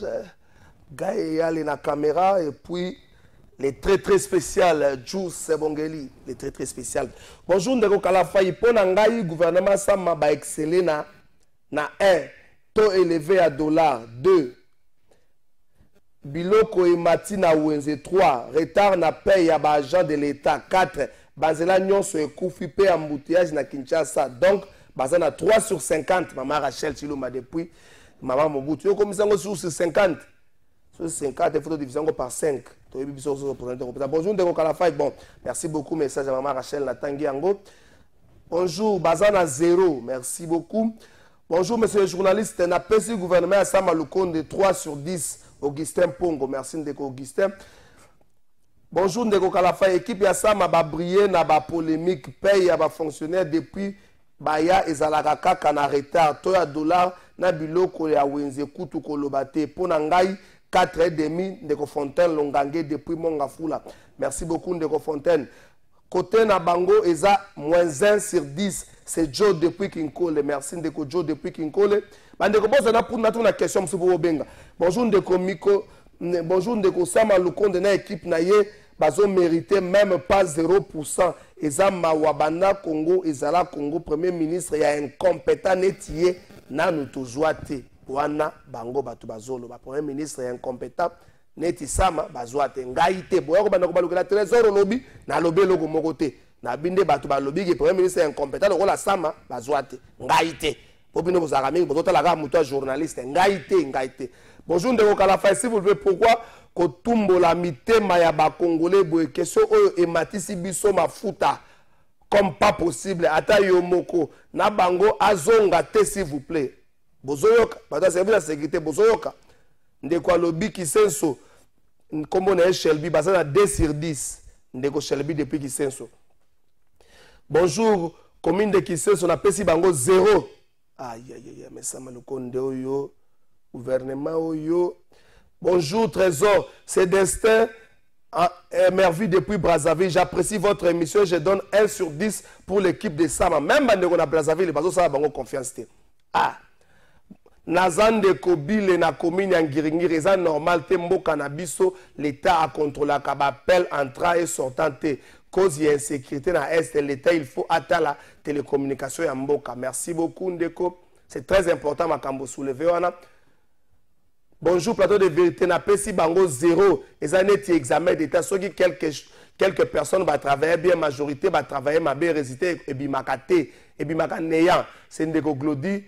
Gaël na caméra, et puis les très très spéciales, Jules Sebongeli, les très très spéciales. Bonjour, Ndeko Kalafaï, Ponangaï, gouvernement Sama ba excellé na, na un, taux élevé à dollar, deux, Biloko et Matina Wenze, trois, retard na paye à agent de l'État, quatre, Bazela Nyon se koufi pe embouteillage na Kinshasa, donc, Bazana trois sur cinquante, maman Rachel Chiloma depuis, maman Mobutu. Comme ça, sur cinquante. Sur cinquante, il faut diviser par cinq. Bonjour, Ndeko Kalafaï. Bon, merci beaucoup. Message à maman Rachel Natangi Ango. Bonjour, Bazana zéro. Merci beaucoup. Bonjour, monsieur le journaliste. On a passé le gouvernement à Samaloukonde de trois sur dix. Augustin Pongo. Merci, Ndeko Augustin. Bonjour, Ndeko Kalafaï. Équipe Yassama a brillé dans la polémique. Paye à fonctionnaire depuis. Baya ezalaka kaka na retard to ya dollar na biloko ya wenze kutu kolobate pona ngai quatre et demi Ndeko Fontaine Longange depuis Mongafula. Merci beaucoup Ndeko Fontaine. Côté na bango eza moins un sur dix, c'est Joe depuis Kinkole. Merci Ndeko Joe depuis Kinkole. Bandeko boza na pour na tuna question msubo obenga. Bonjour Ndeko Miko, bonjour Ndeko Sama Lukonde na équipe na ye bazo mérité même pas zéro pour cent. Eza Mawabana Congo, Ezala Congo, Premier ministre, il y a un compétent netier, na nous toujours Wana Bango Batubazolo. Premier ministre est incompétent, neti sama bazwa te ngai te boya ko bana ko balukela trésor lobi na lobi loko moko te na binde bato ba lobi ke premier ministre incompétent ko la sama bazwa te ngai te po bino bozaka mingi bozotala ka muto journaliste ngai te ngai te. Bonjour ndeko Kalafa, si vous voulez pourquoi kotumbola mitema ya ba congolais boye question oyo ematisi biso mafuta comme pas possible ata yo moko na bango azonga te s'il vous plaît. Bozoyoka bata service de sécurité bozoyoka ndeko alobi Kisenso kombo na Shelby basa na deux sur dix ndeko Shelby depuis Kisenso. Bonjour commune de Kisenso na pesi bango zéro. Aïe aïe aïe mais ça malokonde oyo gouvernement oyo. Bonjour Trésor, c'est Destin Merveille depuis Brazzaville. J'apprécie votre émission, je donne un sur dix pour l'équipe de Sama. Même bandeko na Brazzaville, bazo ça bango confiance te. Ah Nazande Kobile na commune ya Ngiringiri, c'est normal te mboka na biso l'état a contrôlé ka appel entrant et sortant te cause y a insécurité na est l'état il faut attendre la télécommunication ya mboka. Merci beaucoup ndeko, c'est très important makambo soulever wana. Bonjour plateau de vérité na pesi bango zéro et ça net examen d'état ceux qui quelques quelques personnes va travailler bien majorité va travailler ma bien résister et bimakate et bimaka néant c'est ndeko Glody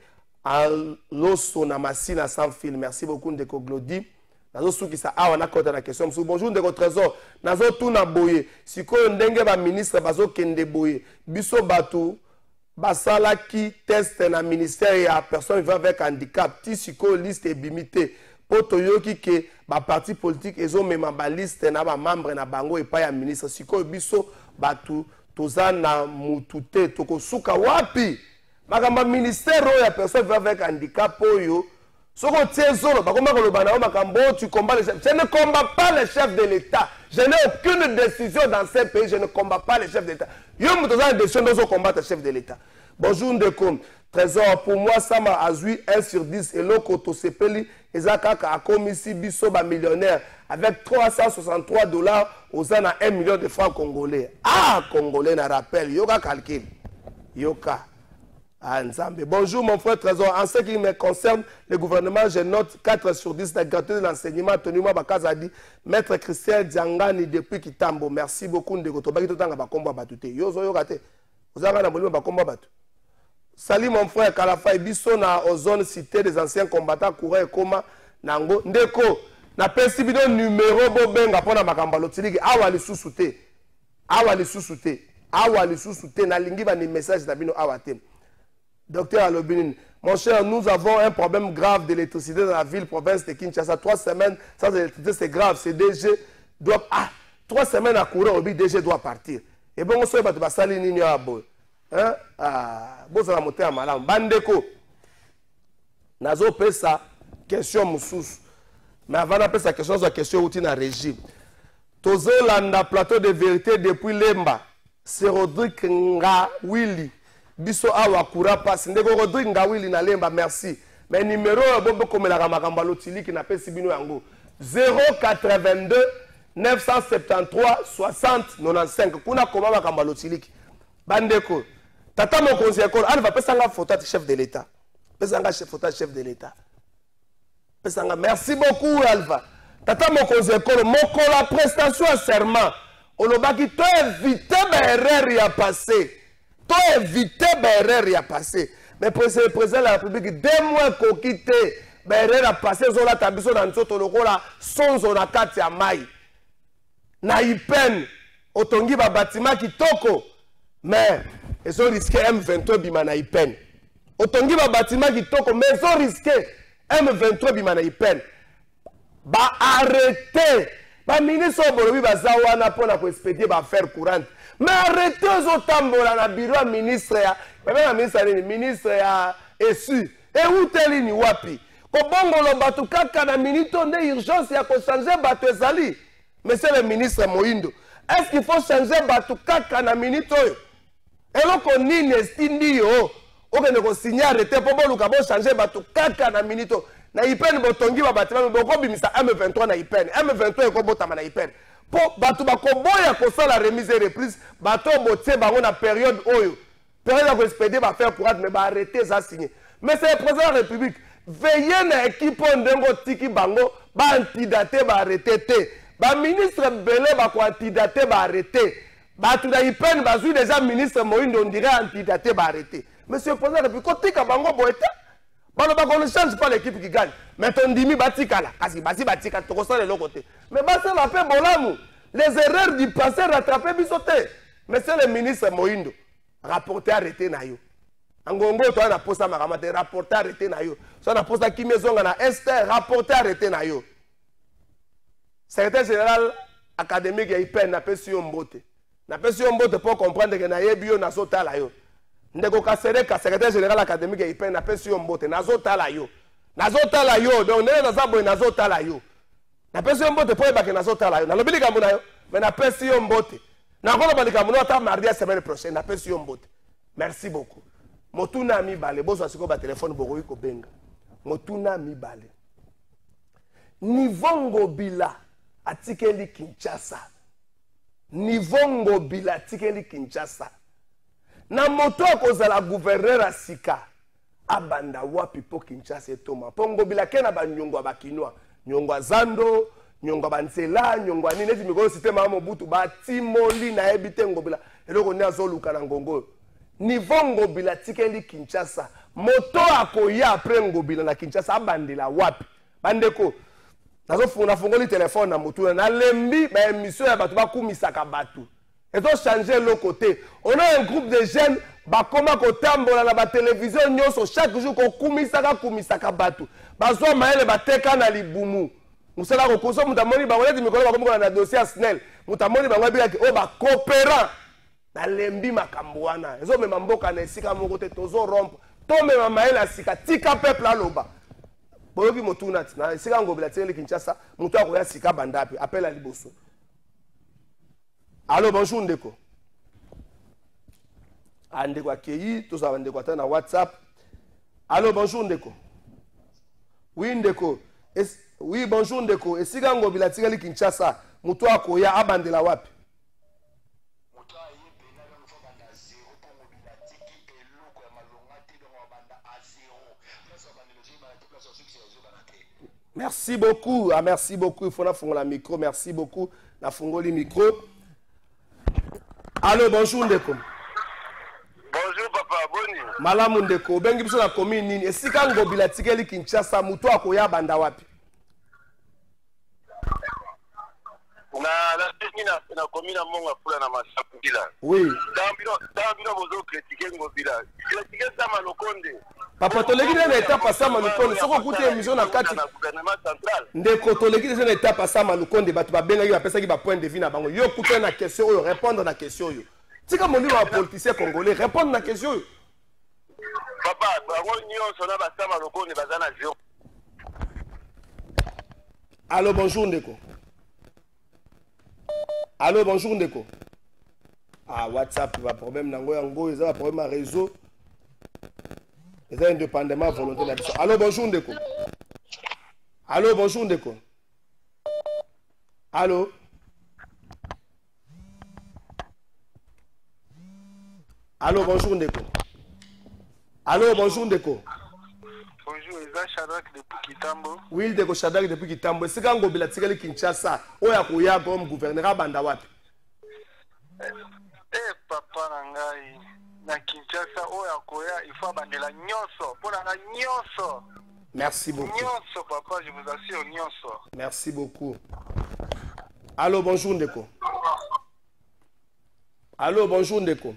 Loso na masina sans fil. Merci beaucoup ndeko Glody. Nazo suki sa awa na kota na question. Bonjour ndeko Trésor. Nazo tout na boye. Siko ndenge ba ministre bazo kende boye. Biso batu basala ki test na ministère ya personne vivant avec handicap. Ti siko liste bimité. Poto yoki ke ba parti politique ezo mema ba liste na ba membre na bango e pa ya ministre. Siko biso batu toza na mutute toko suka wapi? Makamba ministère ya personne vivant avec handicap oyo soko tiezolo bakoma ko lobana o makambo tu combats les chefs. Je ne combats pas les chefs de l'État. Je n'ai aucune décision dans ce pays, je ne combats pas les chefs de l'État. Yo mutoza une décision de combattre les chefs de l'État. Bonjour ndeko Trésor, pour moi ça m'a azui un sur dix et loko to sepeli ezakaka a komisi biso ba millionnaire avec trois cent soixante-trois dollars aux an à un million de francs congolais. Ah congolais na rappel yoka calcul. Yoka Ah, bonjour mon frère Trésor, en ce qui me concerne, le gouvernement, je note quatre sur dix la gratuité de l'enseignement tenu moi Bakazadi, maître Christian Diangani depuis Kitambo. Merci beaucoup de Gotobaki Totanga Bakomba Batute. Yo zo yo gate. Vous avez un bolima Bakomba Batu. Salut mon frère Kalafa Biso na ozone cité des anciens combattants courant et coma nango ndeko na pesi bino numéro bo benga pona makamba lotiliki awa li susute. Awa li susute. Awa li susute na lingi ba ni message na bino awa te. Docteur Alobinin, mon cher, nous avons un problème grave d'électricité dans la ville, province de Kinshasa. Trois semaines sans électricité, c'est grave. C D G doit... Ah, trois semaines à courir, le D G doit partir. Et bon, on se bat de salir nini à boy. Hein? Ah, bon, ça va monter à malam. Bandeko. Nazo pesa question moussous. Mais avant d'appeler sa question, c'est question routine à régime. Tozo landa plateau de vérité depuis Lemba. C'est Rodrigue Ngawili. Biso awa kura passe ndeko Rodrigue Ngawili na Lemba merci mais numéro bombo komela makambo lotili ki na pesi bino yango zéro quatre-vingt-deux neuf cent soixante-treize soixante quatre-vingt-quinze kuna koma makambo lotili bandeko tata mon conseiller école al va pesa nga photo de chef de l'état pesa nga chef photo chef de l'état pesa nga merci beaucoup Alva tata mon conseiller école moko la prestation à serment olobaki to éviter ba erreur ya passé to éviter l'erreur à passer. Mais le président de la République, deux mois qu'on quitte l'erreur à passer, zola tabiso dans le toloko la son zona kati ya mai. Na ipen otongi ba bâtiment qui toko. Mais ils ont risqué M vingt-trois bima na ipen. Otongi ba bâtiment qui toko, mais ils ont risqué M vingt-trois bima na ipen. Ba arrêter. Ba ministre Bolobi ba zawana pona ko expédier ba faire courante. Mais arrêtez aux tambola na bureau ministre ya même ministre ni ministre ya esu et où teli ni wapi ko bongolo batu kaka na minute de urgence ya ko changer batu ezali monsieur le ministre Moindo est-ce qu'il faut changer batu kaka na minute oyo eloko nini estindi yo okende ko signer arrêter po boluka bo changer batu kaka na minute na ipen botongi ba batima boko bimisa M vingt-trois na ipen M vingt-trois ko botama na ipen po batu bakoboya ko sala remise et reprise bato botie bango na période oyo période ko expédier ba faire courage mais ba arrêter ça signer mais c'est le président de la République veillez na équipe ndengo tiki bango ba antidaté ba arrêté té ba ministre belé ba ko antidaté ba arrêté ba tu da ipen ba zu déjà ministre Moïndo on dirait antidaté ba arrêté monsieur le président depuis côté ka bango boete ba no ba ko ne change pas l'équipe qui gagne mais ton dimi batika là kasi basi batika to ko ça le côté mais ba ça la paix bolamu les erreurs du passé rattraper bisoté monsieur le ministre Moïndo rapporter arrêté na yo Angongo to na posta makamate rapporter arrêté na yo so na posta kimezonga na Esther rapporter arrêté na yo secrétaire général académique ya I P E N na pesi yo mbote na pesi yo mbote pour comprendre que na yebi yo na zotala yo ndeko Kasereka secrétaire général académique ya I P E N na pesi yo mbote na zotala yo na zotala yo donc ndenge na zabo na zotala yo na pesi yo mbote pour ebake na zotala yo na lobili kambo na yo mais na pesi yo mbote na kono balika muno ata mardi la semaine prochaine na pesi yo mbote merci beaucoup. Motuna mi bale bozo siko ba téléphone boroyi ko benga motuna mi bale Nivongo bila atikeli Kinshasa Nivongo bila atikeli Kinshasa na moto akozala gouverneur asika abanda wapi po Kinshasa etoma pongo bila kena ba nyongo ba kinwa nyongo zando nyongo ba nzela nyongo nini eti mikolo système ya Mobutu ba timoli na ebitengo bila eloko ni azoluka na ngongo Niveau Ngobila tikeli Kinshasa moto akoya après Ngobila na Kinshasa abandela wapi bandeko nazo funa fungoli téléphone na moto na lembi ba émission ya batu ba kumisaka batu eto changer le côté on a un groupe de jeunes ba koma ko tambola na ba télévision nyoso chaque jour ko kumisaka kumisaka batu bazwa maele bateka na libumu musala ko koso mutamoni ba wala dimikolo ba komona na dossier Snell mutamoni ba ngabila ki o ba coopérant na lembi makambo wana ezo mema mboka na esika moko te tozo rompe to mema maela sika tika peuple aloba boyoki motuna na esika Ngobila tele Kinshasa muto akoya sika bandapi appel à liboso. Allô bonjour ndeko andeko akei to za ndeko ata na WhatsApp. Allô bonjour ndeko oui ndeko es... oui bonjour ndeko esika Ngobila tele Kinshasa muto akoya abandela wapi Merci beaucoup, ah, merci beaucoup. Il faut la fongola micro, merci beaucoup. La fongoli micro. Allô, bonjour Ndeko. Bonjour papa, boni. Malamu Ndeko, bengi biso na commune nini? Esika Ngobila tikeli Kinshasa muto akoya banda wapi? Na la na na commune monga fula na masakila. Oui. Dambino dambino bozo critiquer Ngobila. Critiquer ça malokonde. Papa toleki na étape asa malukonde soko kuti émission na kati ndeko toleki na étape asa malukonde batu ba benga yo apesa ki ba point de vue na bango yo kuti na question yo répondre na question yo tika moni wa politicien congolais répondre na question yo papa bango nyonso na ba sa malukonde bazana zéro. Allô bonjour ndeko. Allô bonjour ndeko. Ah WhatsApp va problème nango yango eza problème à réseau. C'est indépendamment volonté de la. Allô, bonjour Ndeko. Allô, bonjour Ndeko. Allô. Allô, bonjour Ndeko. Allô, bonjour Ndeko. Bonjour, Eza Shadrach depuis Kitambo. Oui, Ndeko Shadrach depuis Kitambo. C'est quand Ngobila tikeli Kinshasa. Oya koya comme gouverneur banda wapi? Eh papa nangai. Na Kinshasa oya koya il faut bandela nyonso pona na nyonso. Merci beaucoup. Nyonso papa, je vous assure nyonso. Merci beaucoup. Allô bonjour Ndeko. Allô bonjour Ndeko.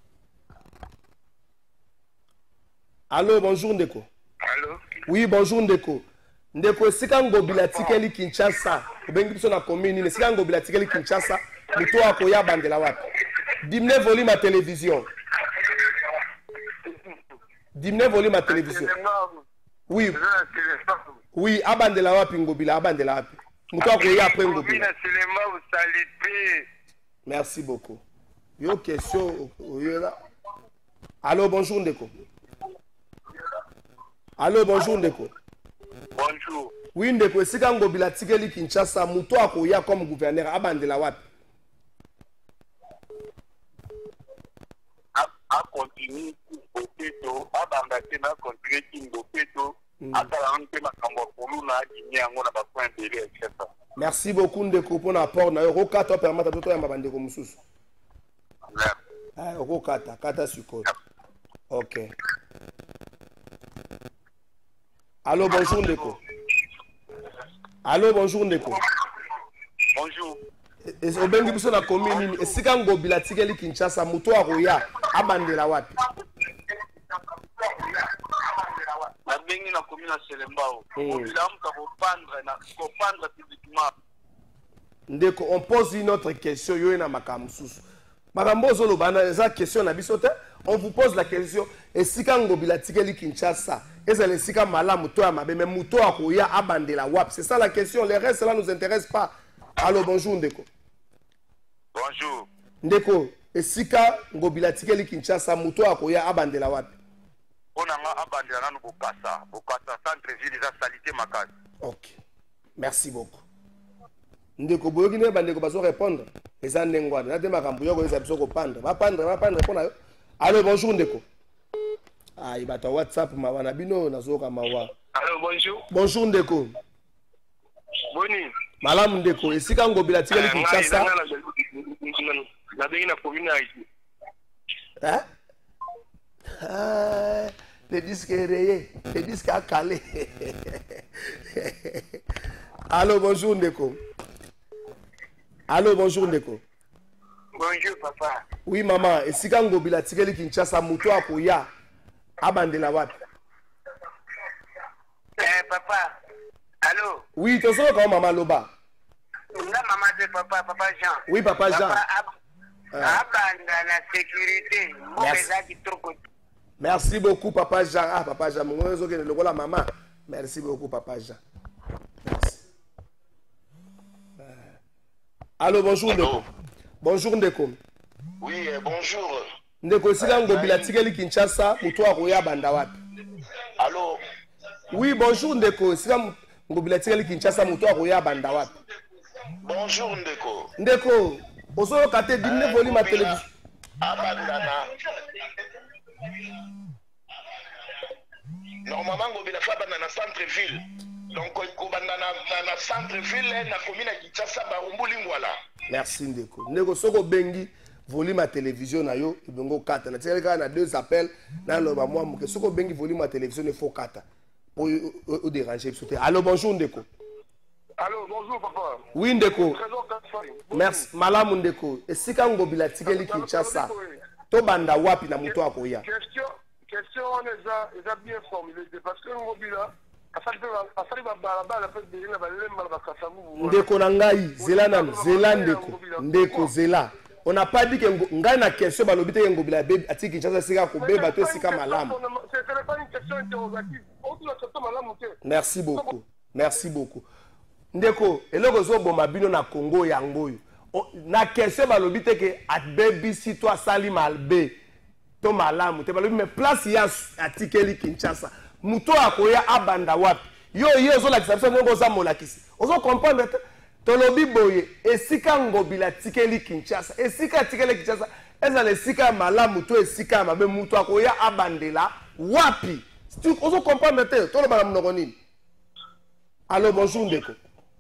Allô bonjour Ndeko. Allô. Oui bonjour Ndeko. Ndeko sika Ngobila tikeli Kinshasa. Obengi biso na commune ni sika Ngobila tikeli Kinshasa. Muto akoya bandela wapi? Dimne volume à télévision. Dimne volume à télévision. Oui. Oui, abandela wapi Ngobila, abandela wapi. Muto akoya après Ngobila. Merci beaucoup. Yo question yo là. Allô bonjour Ndeko. Allô bonjour Ndeko. Bonjour. Oui Ndeko sika Ngobila tikeli Kinshasa muto akoya comme gouverneur abandela wapi. A continue Bopeto, a bangate na continue Bopeto, a talante makambo pour Merci beaucoup Ndeko pour l'apport na euro quatre permettre tout ya mabande ko mususu. Ah euro quatre kata suko. OK. Allô bonjour Ndeko. Allô bonjour Ndeko. Bonjour. Et obengi biso na commune esika ngobila tikeli Kinshasa muto akoya abandela wapi? La bengi na commune à Selembao. Ngobila muta ko pendre na ko pendre publiquement. Ndeko, on pose une autre question. Yo na makamususu. Makambo zolo bana eza question na bisote. On vous pose la question. Esika ngobila tikeli Kinshasa. Est-ce le sika malamu to ya mabe mais muto akoya abandela wapi? C'est ça la question. Les restes là nous intéresse pas. Allô bonjour Ndeko. Bonjour. Ndeko, esika ngobila tikeli Kinshasa muto akoya abandela wapi? Onanga abandela nanu Bokassa. Bokassa centre ville za salité makasi. OK. Merci beaucoup. Ndeko boyoki ne bandeko bazo répondre. Eza ndengwana. Na te makambo yoko eza biso ko pendre. Ba pendre, ba pendre pona yo. Allô bonjour Ndeko. Ah, ibata WhatsApp mawa na bino nazoka mawa. Allô bonjour. Bonjour Ndeko. Boni. Malamu Ndeko, esika ngobila tikeli Kinshasa. Na bengi na commune Haïti. Hein? Ah, le disque est rayé, le disque a calé. Allô, bonjour Ndeko. Allô, bonjour Ndeko. Bonjour papa. Oui maman, esika ngobila tikeli Kinshasa muto akoya abandela wapi? Eh papa. Allô? Oui, tu sais comment maman loba? Nga maman de papa, papa Jean. Oui, papa Jean. Papa, ab... ah. Abanda la sécurité. Merci. Merci beaucoup, papa Jean. Ah, papa Jean, mon réseau qui est le rôle à maman. Merci beaucoup, papa Jean. Merci. Euh... Allô, bonjour Ndeko. Bonjour Ndeko. Oui, euh, bonjour. Ndeko, si là, ngobila tikeli Kinshasa, muto akoya banda wapi? Allô? Oui, bonjour Ndeko. Si là, ngobila tikeli Kinshasa, muto akoya banda wapi? Bonjour Ndeko. Ndeko, ozo kate dine volume ma télévision. Abandana. Normalement, ngobila fa bandana centre-ville. Donc, ko bandana na centre-ville na commune Kinshasa Barumbu Lingwala. Merci Ndeko. Ndeko soko bengi volume ma télévision na yo, ibongo kata. Na tsela na deux appels na lo ba moi muke soko bengi volume ma télévision ne faut kata. Pour au déranger. Allô, bonjour Ndeko. Allô, bonjour papa. Oui Ndeko. Merci. Malamu Ndeko. Esika ngobila tikeli Kinshasa. To banda wapi na muto akoya? Question, question on est déjà bien formulée parce que ngobila asali ba balaba la fait de na balemba ba kasamu. Ndeko na ngai, zela na zela Ndeko. Ndeko zela. On n'a pas dit que ngai na question balobite ngobila bebi ati Kinshasa sika ko beba to sika malamu. C'est pas une question interrogative. On doit accepter malamu. Merci beaucoup. Merci beaucoup. Ndeko, eloko zo boma bino na Congo yango yo. Na question balobi te ke atbebi si toi sali malbe to malamu te balobi mais place ya atikeli Kinshasa. Muto akoya abanda wapi? Yo yo zo la kisabisa ngo za molakisi. Ozo comprendre te tolobi boye esika ngobila tikeli Kinshasa. Esika tikeli Kinshasa. Eza le sika malamu to esika mabe muto akoya abandela wapi? Tu ozo comprendre te to lo bana mnoko nini? Allô bonjour Ndeko.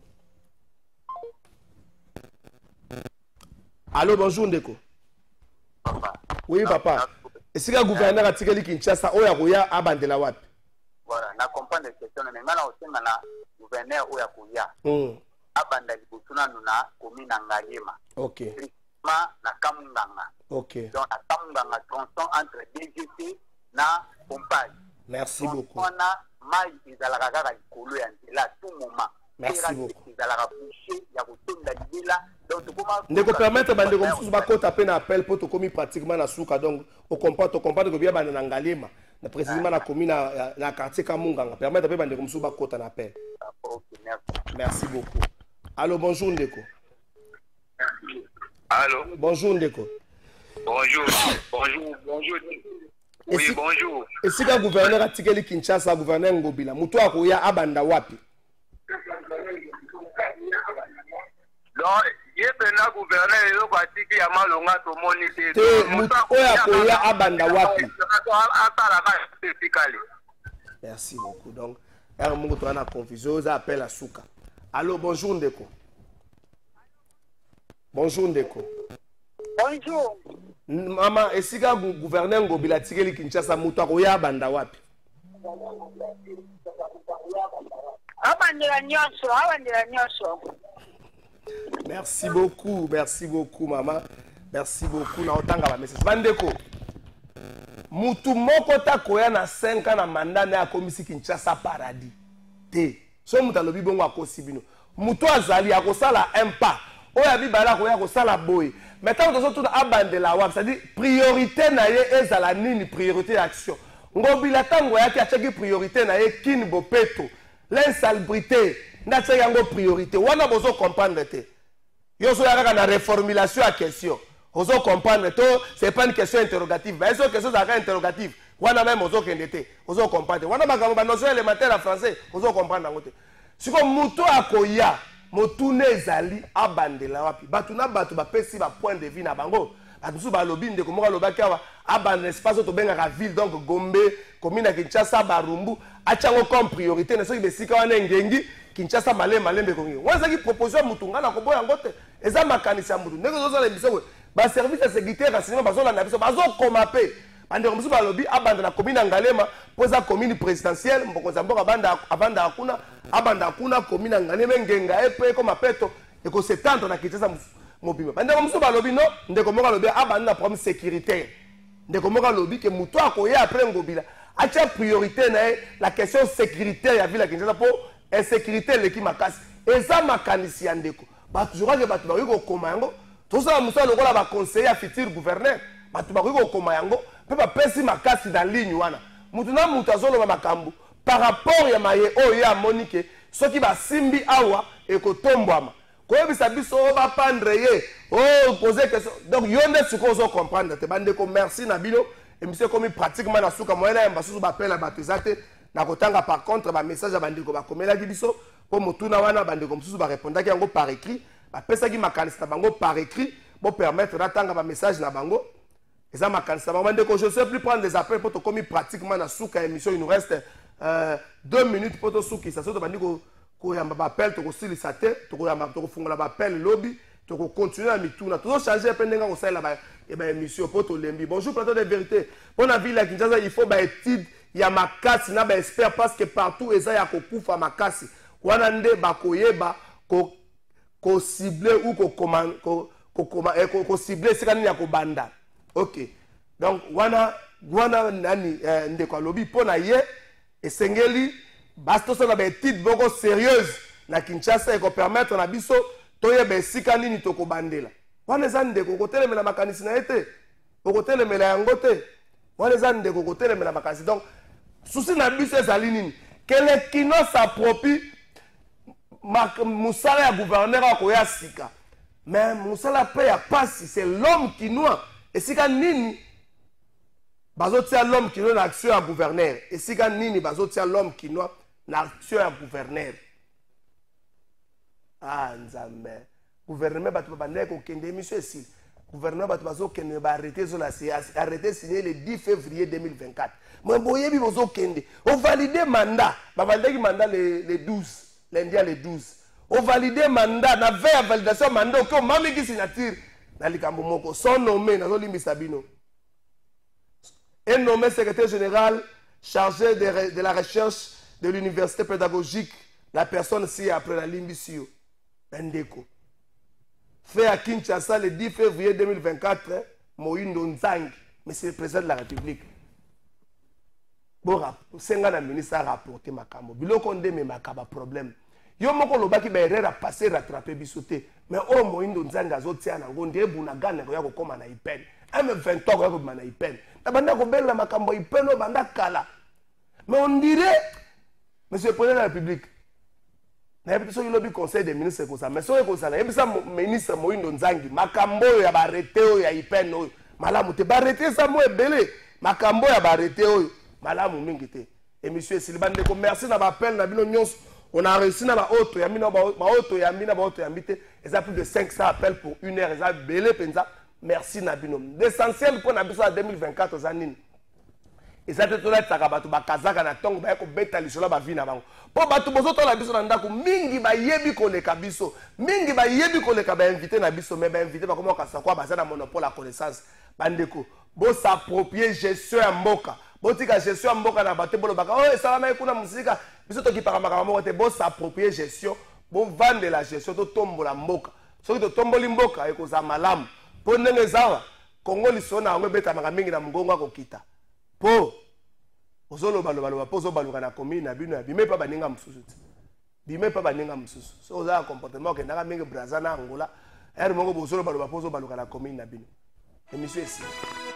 Allô, bonjour Ndeko. Papa. Oui, papa. Est-ce que le gouverneur a tiré Kinshasa ou Yakoya abandela wapi? Voilà, na comprendre la question mais maintenant aussi na gouverneur ou Yakoya. Mm. Abandeli butuna nuna commune Ngaliema. OK. Ma na Kamunganga. OK. Donc na Kamunganga tronçon entre D G C na Pompage. Merci donc, beaucoup. On a mai ezalaka kaka likolo ya nzela tout moment. Merci beaucoup. Ezalaka boucher ya kotonda libela. Ndeko permettre bande comme sous ba kota pe na appel pour to komi pratiquement na suka donc au comprendre to comprendre que bien bande na Ngaliema na précisément na commune na, na quartier Kamunganga permettre pe bande comme sous ba kota na appel. Merci beaucoup. Allô bonjour Ndeko. Allô. Bonjour Ndeko. Bonjour. Bonjour. Bonjour. Oui, si, bonjour. Et si le gouverneur a tiré Kinshasa, gouverneur Ngobila, muto akoya abanda wapi? Donc, il y a un gouverneur qui a mal au mat au monité. Muto akoya abanda wapi? Merci beaucoup. Donc, un mot de la confusion, ça appelle à Souka. Allô, bonjour Ndeko. Bonjour Ndeko. Bonjour. Maman, est-ce que le gouverneur Ngobila Tigeli Kinshasa Mouta Koya Banda Wapi? Merci beaucoup, merci beaucoup maman. Merci beaucoup na otanga ba message. Bandeko. Mutu moko ta koya na cinq ans na mandat na komisi Kinshasa paradis. Te. So muta lobi bongo akosibino. Mutu azali akosala un pas. Oya bi bala koya kosala boy. Maintenant nous sommes abandé la wap, c'est-à-dire priorité na ye ezala nini priorité d'action. Ngobila tango ya ki achaki priorité na ye kin bopeto. L'insalubrité na tsa yango priorité. Wana bozo comprendre te. Yo so yaka na reformulation à question. Ozo comprendre to, c'est pas une question interrogative. Mais c'est une question interrogative. Wana même ozo kendete. Ozo comprendre. Wana makambo ba notion élémentaire en français. Ozo comprendre ngote. Siko muto akoya, motune ezali abandela wapi. Batuna batu ba pesi ba point de vue na bango. Batusu ba lobi ndeko moka lobaki awa abandela espace to benga ka ville donc Gombe, commune Kinshasa Barumbu, achango comme priorité na soki besika wana ngengi Kinshasa malé malembe kongi. Waza ki proposition mutunga na koboya ngote. Eza makanisa mutu. Ndeko zo za biso ba service de sécurité renseignement bazola na biso bazo komape. Bande komisi ba lobi abanda na commune Ngalema poza commune présidentielle mbokonza mboka banda avanda akuna abanda akuna commune Ngalema ngenga epe ko mapeto e ko setante na Kinshasa mobima. Bande komisi ba lobi no ndeko moka lobi abanda na problème sécuritaire. Ndeko moka lobi ke mutu akoya après Ngobila. Acha priorité na la question sécuritaire ya ville Kinshasa po insécurité leki makasi. Eza makanisi ya ndeko. Ba toujours que batu ba ko koma yango. Tout ça musa lokola ba conseiller futur gouverneur. Batu ba ko koma yango. Pe ba pesi makasi dans ligne wana. Mutu na mutu azolo ba makambu. Par rapport ya maye o ya Monique, soki ba simbi awa e ko tombwama. Ko yebisa biso ba pendre ye. Oh poser question. Donc yonde suko zo comprendre te bande ko merci na bino. Et monsieur comme pratiquement na suka moyena ya basu ba pela batezate na kotanga par contre ba message ya bande ko ba komela biso po motuna wana bande ko mususu ba répondre ki yango par écrit. Ba pesa ki makanisa bango par écrit pour permettre d'attendre ba message na bango. Et ça makanisa bango bande ko je sais plus prendre des appels pour to comme pratiquement na suka émission il nous reste euh, deux minutes pour to suki ça so to bande ko ko yamba ba appel to ko silisa te to ko yamba to ko fungola ba appel lobby to ko continuer à mituna to changer pendenga ko sala ba et ben émission pour to lembi. Bonjour plateau de vérité. Pour la ville la Kinshasa il faut ba étude ya makasi na ba expert parce que partout eza ya ko kufa makasi. Wana nde ba koyeba ko ko cibler ou ko command ko ko ko cibler c'est quand ya ko banda. OK. Donc wana wana nani nde ko lobby pona ye esengeli basto so na ba étude boko sérieuse na Kinshasa et ko permettre na biso to ye be sika nini to ko bandela. Wana zande ko kotelemela makanisi na ete. Ko kotelemela yango te. Wana zande ko kotelemela makanisi. Donc souci na biso ezali nini? Que le kino s'approprie Moussala ya gouverneur a koya sika. Mais Moussala paye à passi, c'est l'homme qui noie. Et sika nini bazotia l'homme qui noie l'action à gouverneur. Et sika nini bazotia l'homme qui noie l'action à gouverneur. Ah nzambe. Gouvernement batu babande ko kende monsieur ici. Gouvernement batu bazo kende ba arrêter sur la arrêter signé le dix février deux mille vingt-quatre. Moi boye bi bazo kende. On valider mandat. Ba valider mandat le le douze. Lundi le douze. On valide mandat, na veille à validation mandat, ok, mami qui signature, na likambo moko, son nommé, na zolimbi Sabino. Un nommé secrétaire général chargé de, de la recherche de l'université pédagogique, la personne ci après la limbisio, Bendeko. Fait à Kinshasa le dix février deux mille vingt-quatre, Moïndo Nzangi, monsieur le président de la République. Bon, c'est un ministre a rapporté Makambo. Biloko ndeme makaba problème. Yo moko lobaki ba erreur a passé rattraper bisoté. Mais au Moïndo Nzanga zotia na ngonde ebuna gana ko yako koma na ipen. M vingt-trois ko yako na ipen. Na banda ko bella Makambo ipen o banda kala. Mais on dirait monsieur le président de la République. Na biso yo lobi conseil des ministres ko ça. Mais so ko ça na bisa ministre Moïndo Nzangi Makambo ya ba arrêter o ya ipen o. Malamu te ba arrêter ça mo ebele. Makambo ya ba arrêter o. Malamu mingi te. Et monsieur Silbande ko merci na ba appel na bino nyonso. On a réussi na ba auto ya mina ba auto ya mina ba auto ya mbité. Et ça plus de cinq cents appels pour une heure. Et ça belé penza. Merci na bino. L'essentiel pour na biso à deux mille vingt-quatre zanine. eza te tolataka bato bakazaka na ntongo baya kobeta lisolo bavi na bango mpo bato bozotola biso na ndako mingi bayebi koleka biso mingi bayebi koleka bainvite na biso me bainvite bakoma okasa kwa baza na monopole ya connaissance bandeko bosapproprie gestion ya mboka botika gestion ya mboka na bato bolobaka oyo esalama ekuna mosika biso tokipaka makambo moko te bosapproprie gestion bovandela gestion totombola mboka soki totomboli mboka ekozala malamu mpo ndenge ezawa kongo lisolo na yango ebetamaka mingi na mongongo akokita po ozolobaloba po ozobaluka na commune na bino ya bime mpa baninga mosusu te bime mpa baninga mosusu so oza ya comportement okendaka mingi braza na angola ere moko bozolobaloba po ozobaluka na commune na bino émission esi